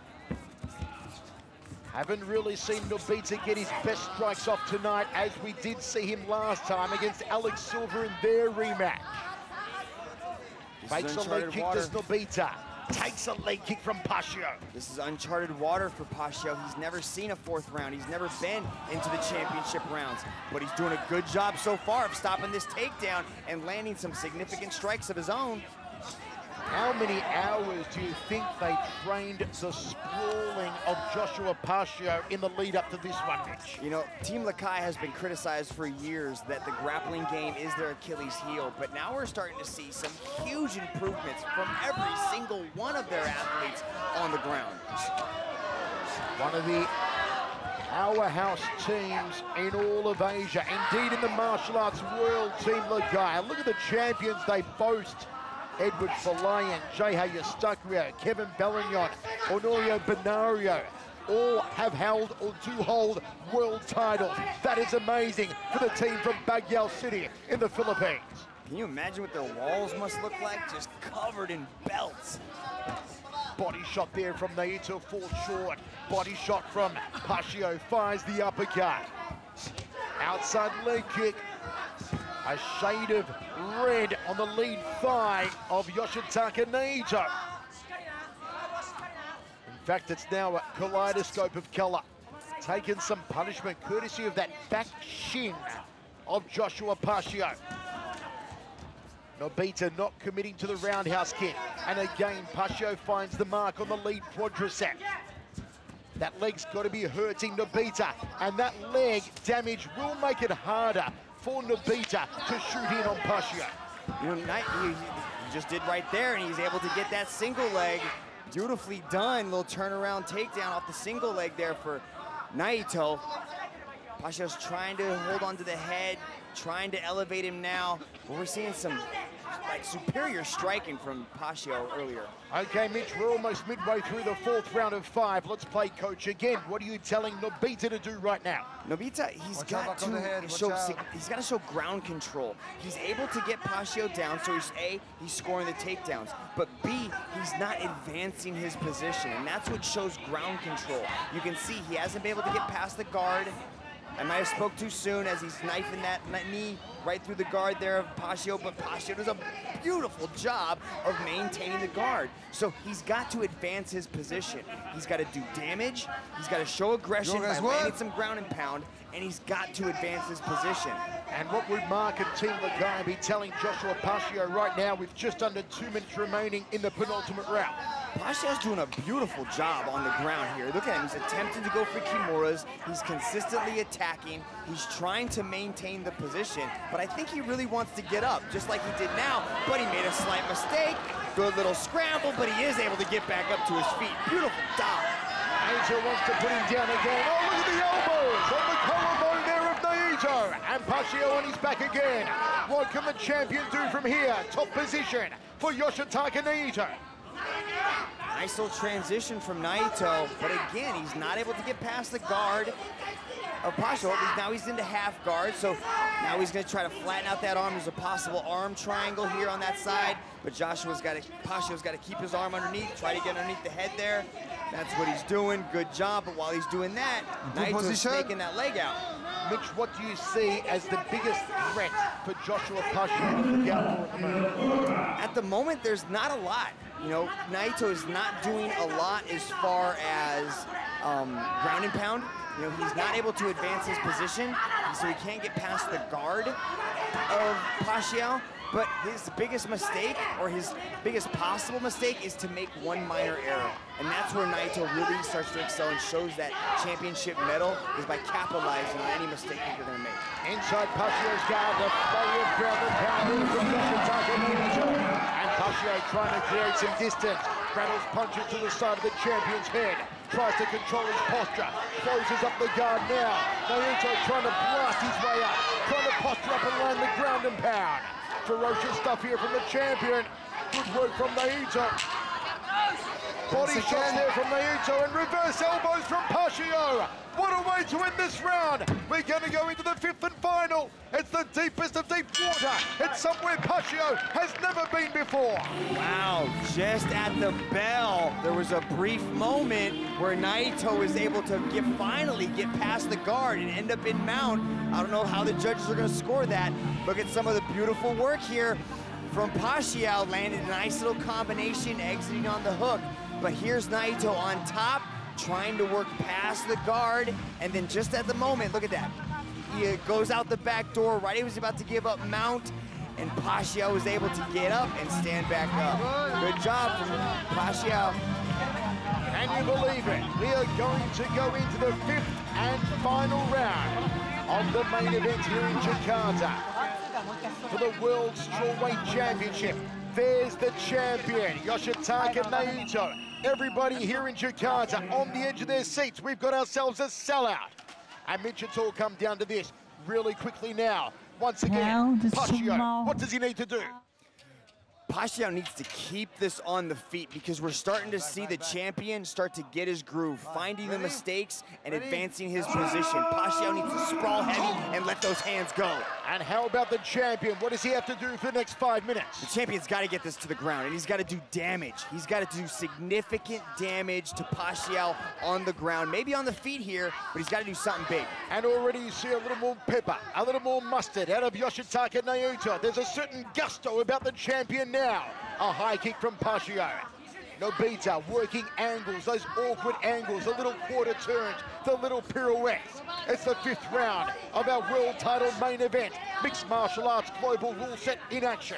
Haven't really seen Nobita get his best strikes off tonight, as we did see him last time against Alex Silva in their rematch. Fakes a leg kick, does Nobita. Takes a leg kick from Pacio. This is uncharted water for Pacio. He's never seen a fourth round. He's never been into the championship rounds, but he's doing a good job so far of stopping this takedown and landing some significant strikes of his own. How many hours do you think they trained the sprawling of Joshua Pacio in the lead up to this one, Mitch? You know, Team Lakai has been criticized for years that the grappling game is their Achilles heel, but now we're starting to see some huge improvements from every single one of their athletes on the ground. One of the powerhouse teams in all of Asia, indeed in the martial arts world, Team Lakai. Look at the champions they boast. Edward Falayan, Jaya Yoshitaka, Kevin Bellignon, Honorio Benario, all have held or do hold world titles. That is amazing for the team from Baguio City in the Philippines. Can you imagine what their walls must look like? Just covered in belts. Body shot there from Naito, fall short. Body shot from Pacio, fires the uppercut. Outside leg kick. A shade of red on the lead thigh of Yoshitaka Naito. In fact, it's now a kaleidoscope of color. Taken some punishment courtesy of that back shin of Joshua Pacio. Nobita not committing to the roundhouse kick. And again, Pacio finds the mark on the lead quadricep. That leg's got to be hurting Nobita. And that leg damage will make it harder for Nobita to shoot in on Pacio. You know, Knight, he, he just did right there, and he's able to get that single leg. Beautifully done, little turnaround takedown off the single leg there for Naito. Pacio's trying to hold on to the head, trying to elevate him now. But we're seeing some like superior striking from Pacio earlier. Okay, Mitch, we're almost midway through the fourth round of five. Let's play coach again. What are you telling Nobita to do right now? Nobita, he's Watch got out, back on the head, to watch show out. he's got to show ground control. He's able to get Pacio down, so he's A, he's scoring the takedowns, but B, he's not advancing his position, and that's what shows ground control. You can see he hasn't been able to get past the guard. I might have spoke too soon as he's knifing that knee right through the guard there of Pacio, but Pacio does a beautiful job of maintaining the guard. So he's got to advance his position. He's got to do damage, he's got to show aggression by landing some ground and pound, and he's got to advance his position. And what would Mark and Team Lagai be telling Joshua Pacio right now with just under two minutes remaining in the penultimate round? Pacio's doing a beautiful job on the ground here. Look at him, he's attempting to go for Kimuras. He's consistently attacking. He's trying to maintain the position, but I think he really wants to get up, just like he did now, but he made a slight mistake. Good little scramble, but he is able to get back up to his feet. Beautiful dive. Naito wants to put him down again. Oh, look at the elbows on the collarbone there of Naito. And Pacio on his back again. What can the champion do from here? Top position for Yoshitaka Naito. Nice little transition from Naito, but again, he's not able to get past the guard of Pacio. Now he's into half guard, so now he's gonna try to flatten out that arm. There's a possible arm triangle here on that side, but Joshua's got to, Pacio's got to keep his arm underneath, try to get underneath the head there. That's what he's doing, good job, but while he's doing that, Naito's taking that leg out. Mitch, what do you see as the biggest threat for Joshua Pacio to look out for at the moment? At the moment, there's not a lot. You know, Naito is not doing a lot as far as um, ground and pound. You know, he's not able to advance his position, so he can't get past the guard of Pacio. But his biggest mistake, or his biggest possible mistake, is to make one minor error. And that's where Naito really starts to excel and shows that championship medal, is by capitalizing on any mistake that they're gonna make. Inside Pacio's guard, the flurry of ground and pound from Yoshitaka Naito. And Pacio trying to create some distance. Rattles punches to the side of the champion's head. Tries to control his posture. Closes up the guard now. Naito trying to blast his way up. Trying to posture up and land the ground and pound. Ferocious stuff here from the champion. Good work from Naito. Body shots there from Naito and reverse elbows from Pacio. What a way to end this round. We're going to go into the fifth and final. It's the deepest of deep water. It's somewhere Pacio has never been before. Wow, just at the bell, there was a brief moment where Naito was able to get finally get past the guard and end up in mount. I don't know how the judges are going to score that. Look at some of the beautiful work here from Pacio. Landed a nice little combination, exiting on the hook. But here's Naito on top, trying to work past the guard, and then just at the moment, look at that. He uh, goes out the back door, right? He was about to give up mount, and Pacio was able to get up and stand back up. Good job from Pacio. Can you believe it? We are going to go into the fifth and final round of the main event here in Jakarta for the World Strawweight Championship. There's the champion, Yoshitaka Naito. Everybody here in Jakarta on the edge of their seats. We've got ourselves a sellout. And Mitch, it's all come down to this really quickly now. Once again, Pacio, what does he need to do? Pacio needs to keep this on the feet because we're starting to see the champion start to get his groove, finding the mistakes and advancing his position. Pacio needs to sprawl heavy and let those hands go. And how about the champion? What does he have to do for the next five minutes? The champion's got to get this to the ground, and he's got to do damage. He's got to do significant damage to Pacio on the ground, maybe on the feet here, but he's got to do something big. And already you see a little more pepper, a little more mustard out of Yoshitaka Naito. There's a certain gusto about the champion now. A high kick from Pacio. Nobita working angles, those awkward angles, the little quarter turns, the little pirouettes. It's the fifth round of our world title main event. Mixed martial arts global rule set in action.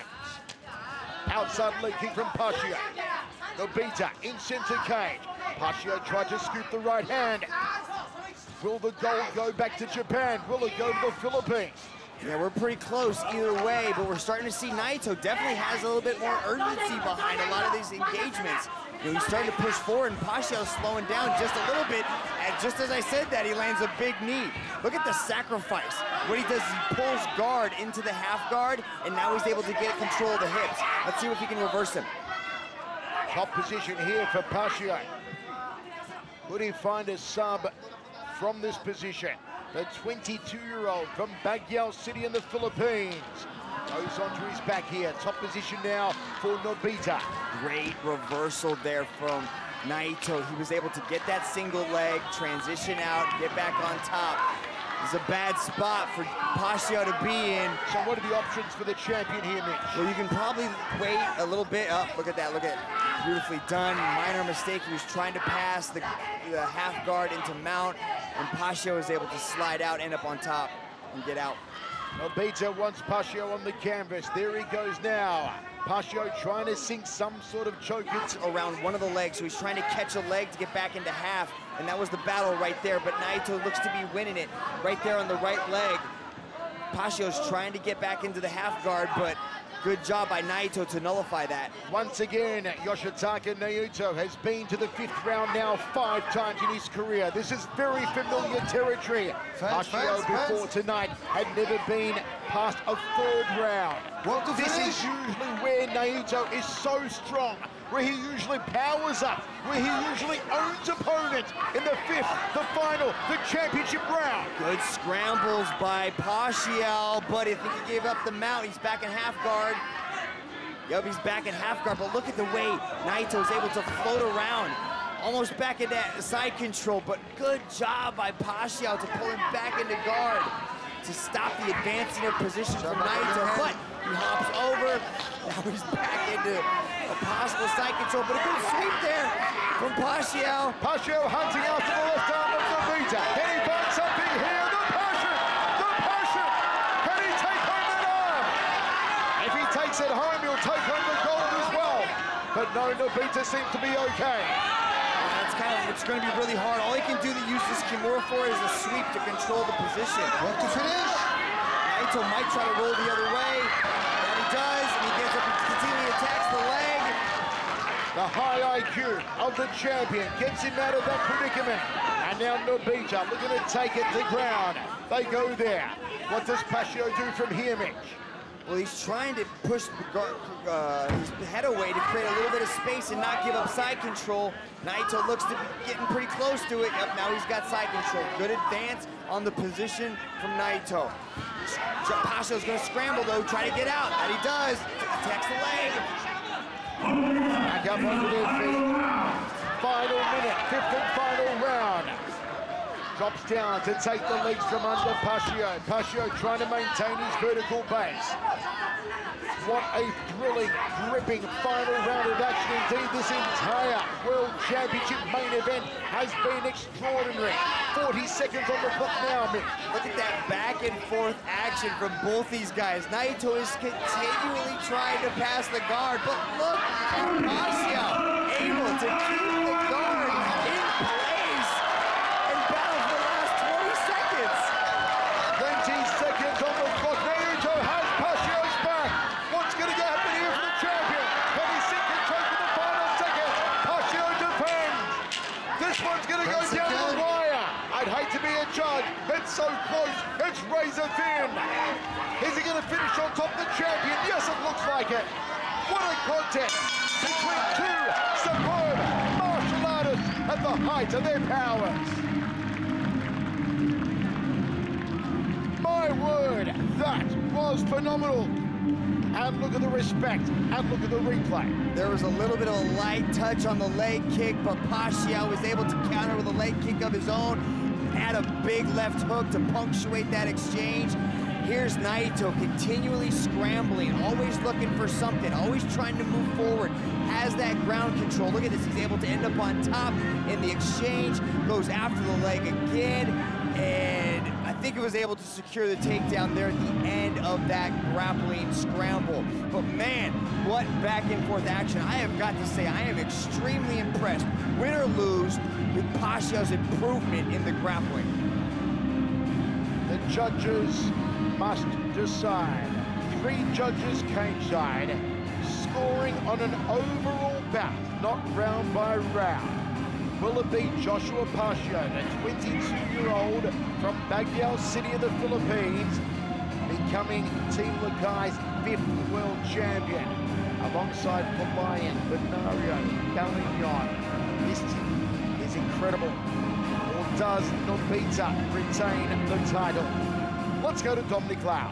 Outside leg kick from Pacio. Nobita in center cage. Pacio tried to scoop the right hand. Will the gold go back to Japan? Will it go to the Philippines? Yeah, we're pretty close either way, but we're starting to see Naito definitely has a little bit more urgency behind a lot of these engagements. You know, he's starting to push forward, and Pacio's slowing down just a little bit. And just as I said that, he lands a big knee. Look at the sacrifice. What he does is he pulls guard into the half guard, and now he's able to get control of the hips. Let's see if he can reverse him. Top position here for Pacio. Could he find a sub from this position? The twenty-two-year-old from Baguio City in the Philippines goes onto his back here. Top position now for Nobita. Great reversal there from Naito. He was able to get that single leg, transition out, get back on top. It's a bad spot for Pacio to be in. So what are the options for the champion here, Mitch? Well, you can probably wait a little bit up. Look at that, look at it. Beautifully done, minor mistake. He was trying to pass the, the half guard into mount, and Pacio was able to slide out, end up on top, and get out. Nobita wants Pacio on the canvas. There he goes now. Pacio trying to sink some sort of choke. It's around one of the legs, so he's trying to catch a leg to get back into half, and that was the battle right there, but Naito looks to be winning it right there on the right leg. Pacio's trying to get back into the half guard, but good job by Naito to nullify that. Once again, Yoshitaka Naito has been to the fifth round now five times in his career. This is very familiar territory. Pacio before tonight had never been past a third round. This is usually where Naito is so strong, where he usually powers up, where he usually owns opponents in the fifth, the final, the championship round. Good scrambles by Pacio, but I think he gave up the mount. He's back in half guard. Yep, he's back in half guard, but look at the way Naito is able to float around, almost back in that side control, but good job by Pacio to pull him back into guard to stop the advancing of position from Naito, but he hops over. Now he's back into a possible side control, but a good sweep there from Pacio. Pacio hunting after the left arm of Nobita. Can he find something here? The passion! The passion! Can he take home that arm? If he takes it home, he'll take home the gold as well. But no, Nobita seems to be okay. That's kind of, it's going to be really hard. All he can do to use this Kimura for is a sweep to control the position. What to finish? Naito might try to roll the other way. That he does, and he gets up and continually attacks the leg. The high I Q of the champion gets him out of that predicament. And now Nobita looking to take it to ground. They go there. What does Pacio do from here, Mitch? Well, he's trying to push the guard, uh, his head away to create a little bit of space and not give up side control. Naito looks to be getting pretty close to it. Yep, now he's got side control. Good advance on the position from Naito. Pacio's going to scramble, though, try to get out. And he does. Attacks the leg. Back up onto their feet. Final minute, fifth and final round. Drops down to take the legs from under Pacio. Pacio trying to maintain his vertical base. What a thrilling, gripping final round of action indeed. This entire World Championship main event has been extraordinary. forty seconds on the clock now, Mitch. Look at that back and forth action from both these guys. Naito is continually trying to pass the guard, but look at Pacio able to keep the guard in place and battle for the last twenty seconds. twenty seconds on the clock. Naito has Pacio's back. What's going to happen here for the champion? Can he sink and choke in the final seconds? Pacio defends. This one's going to go down to the wire. I'd hate to be a judge. It's so close. It's razor thin. Is he going to finish on top of the champion? Yes, it looks like it. What a contest between two superb martial artists at the height of their powers. My word, that was phenomenal. And look at the respect, and look at the replay. There was a little bit of a light touch on the leg kick, but Pacio was able to counter with a leg kick of his own, add a big left hook to punctuate that exchange. Here's Naito continually scrambling, always looking for something, always trying to move forward, has that ground control. Look at this, he's able to end up on top in the exchange, goes after the leg again, and I think he was able to secure the takedown there at the end of that grappling scramble. But man, what back and forth action. I have got to say, I am extremely impressed, win or lose, with Pacio's improvement in the grappling. The judges must decide. Three judges cage-side, scoring on an overall bout, not round by round. Will it be Joshua Pacio, the twenty-two-year-old from Baguio City in the Philippines, becoming Team Lakai's fifth world champion, alongside Palayan, Benario, Balignon. This is incredible. Or does Nobita retain the title? Let's go to Dominic Lau.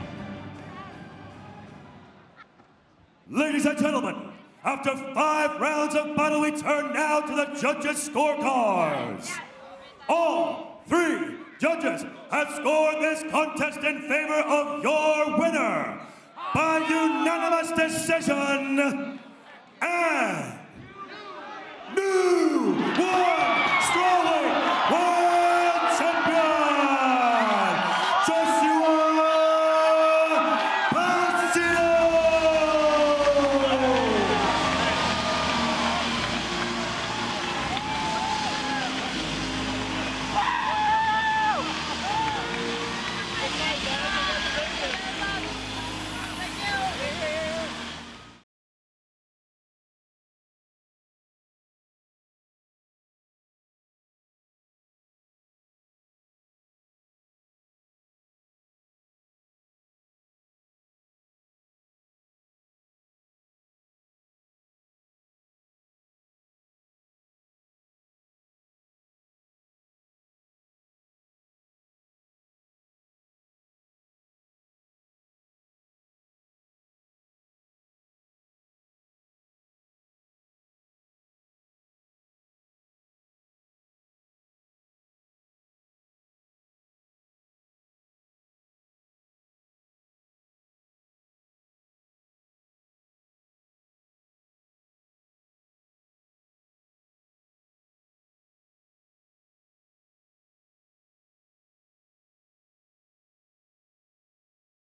Ladies and gentlemen, after five rounds of battle, we turn now to the judges' scorecards. All three judges have scored this contest in favor of your winner by unanimous decision and new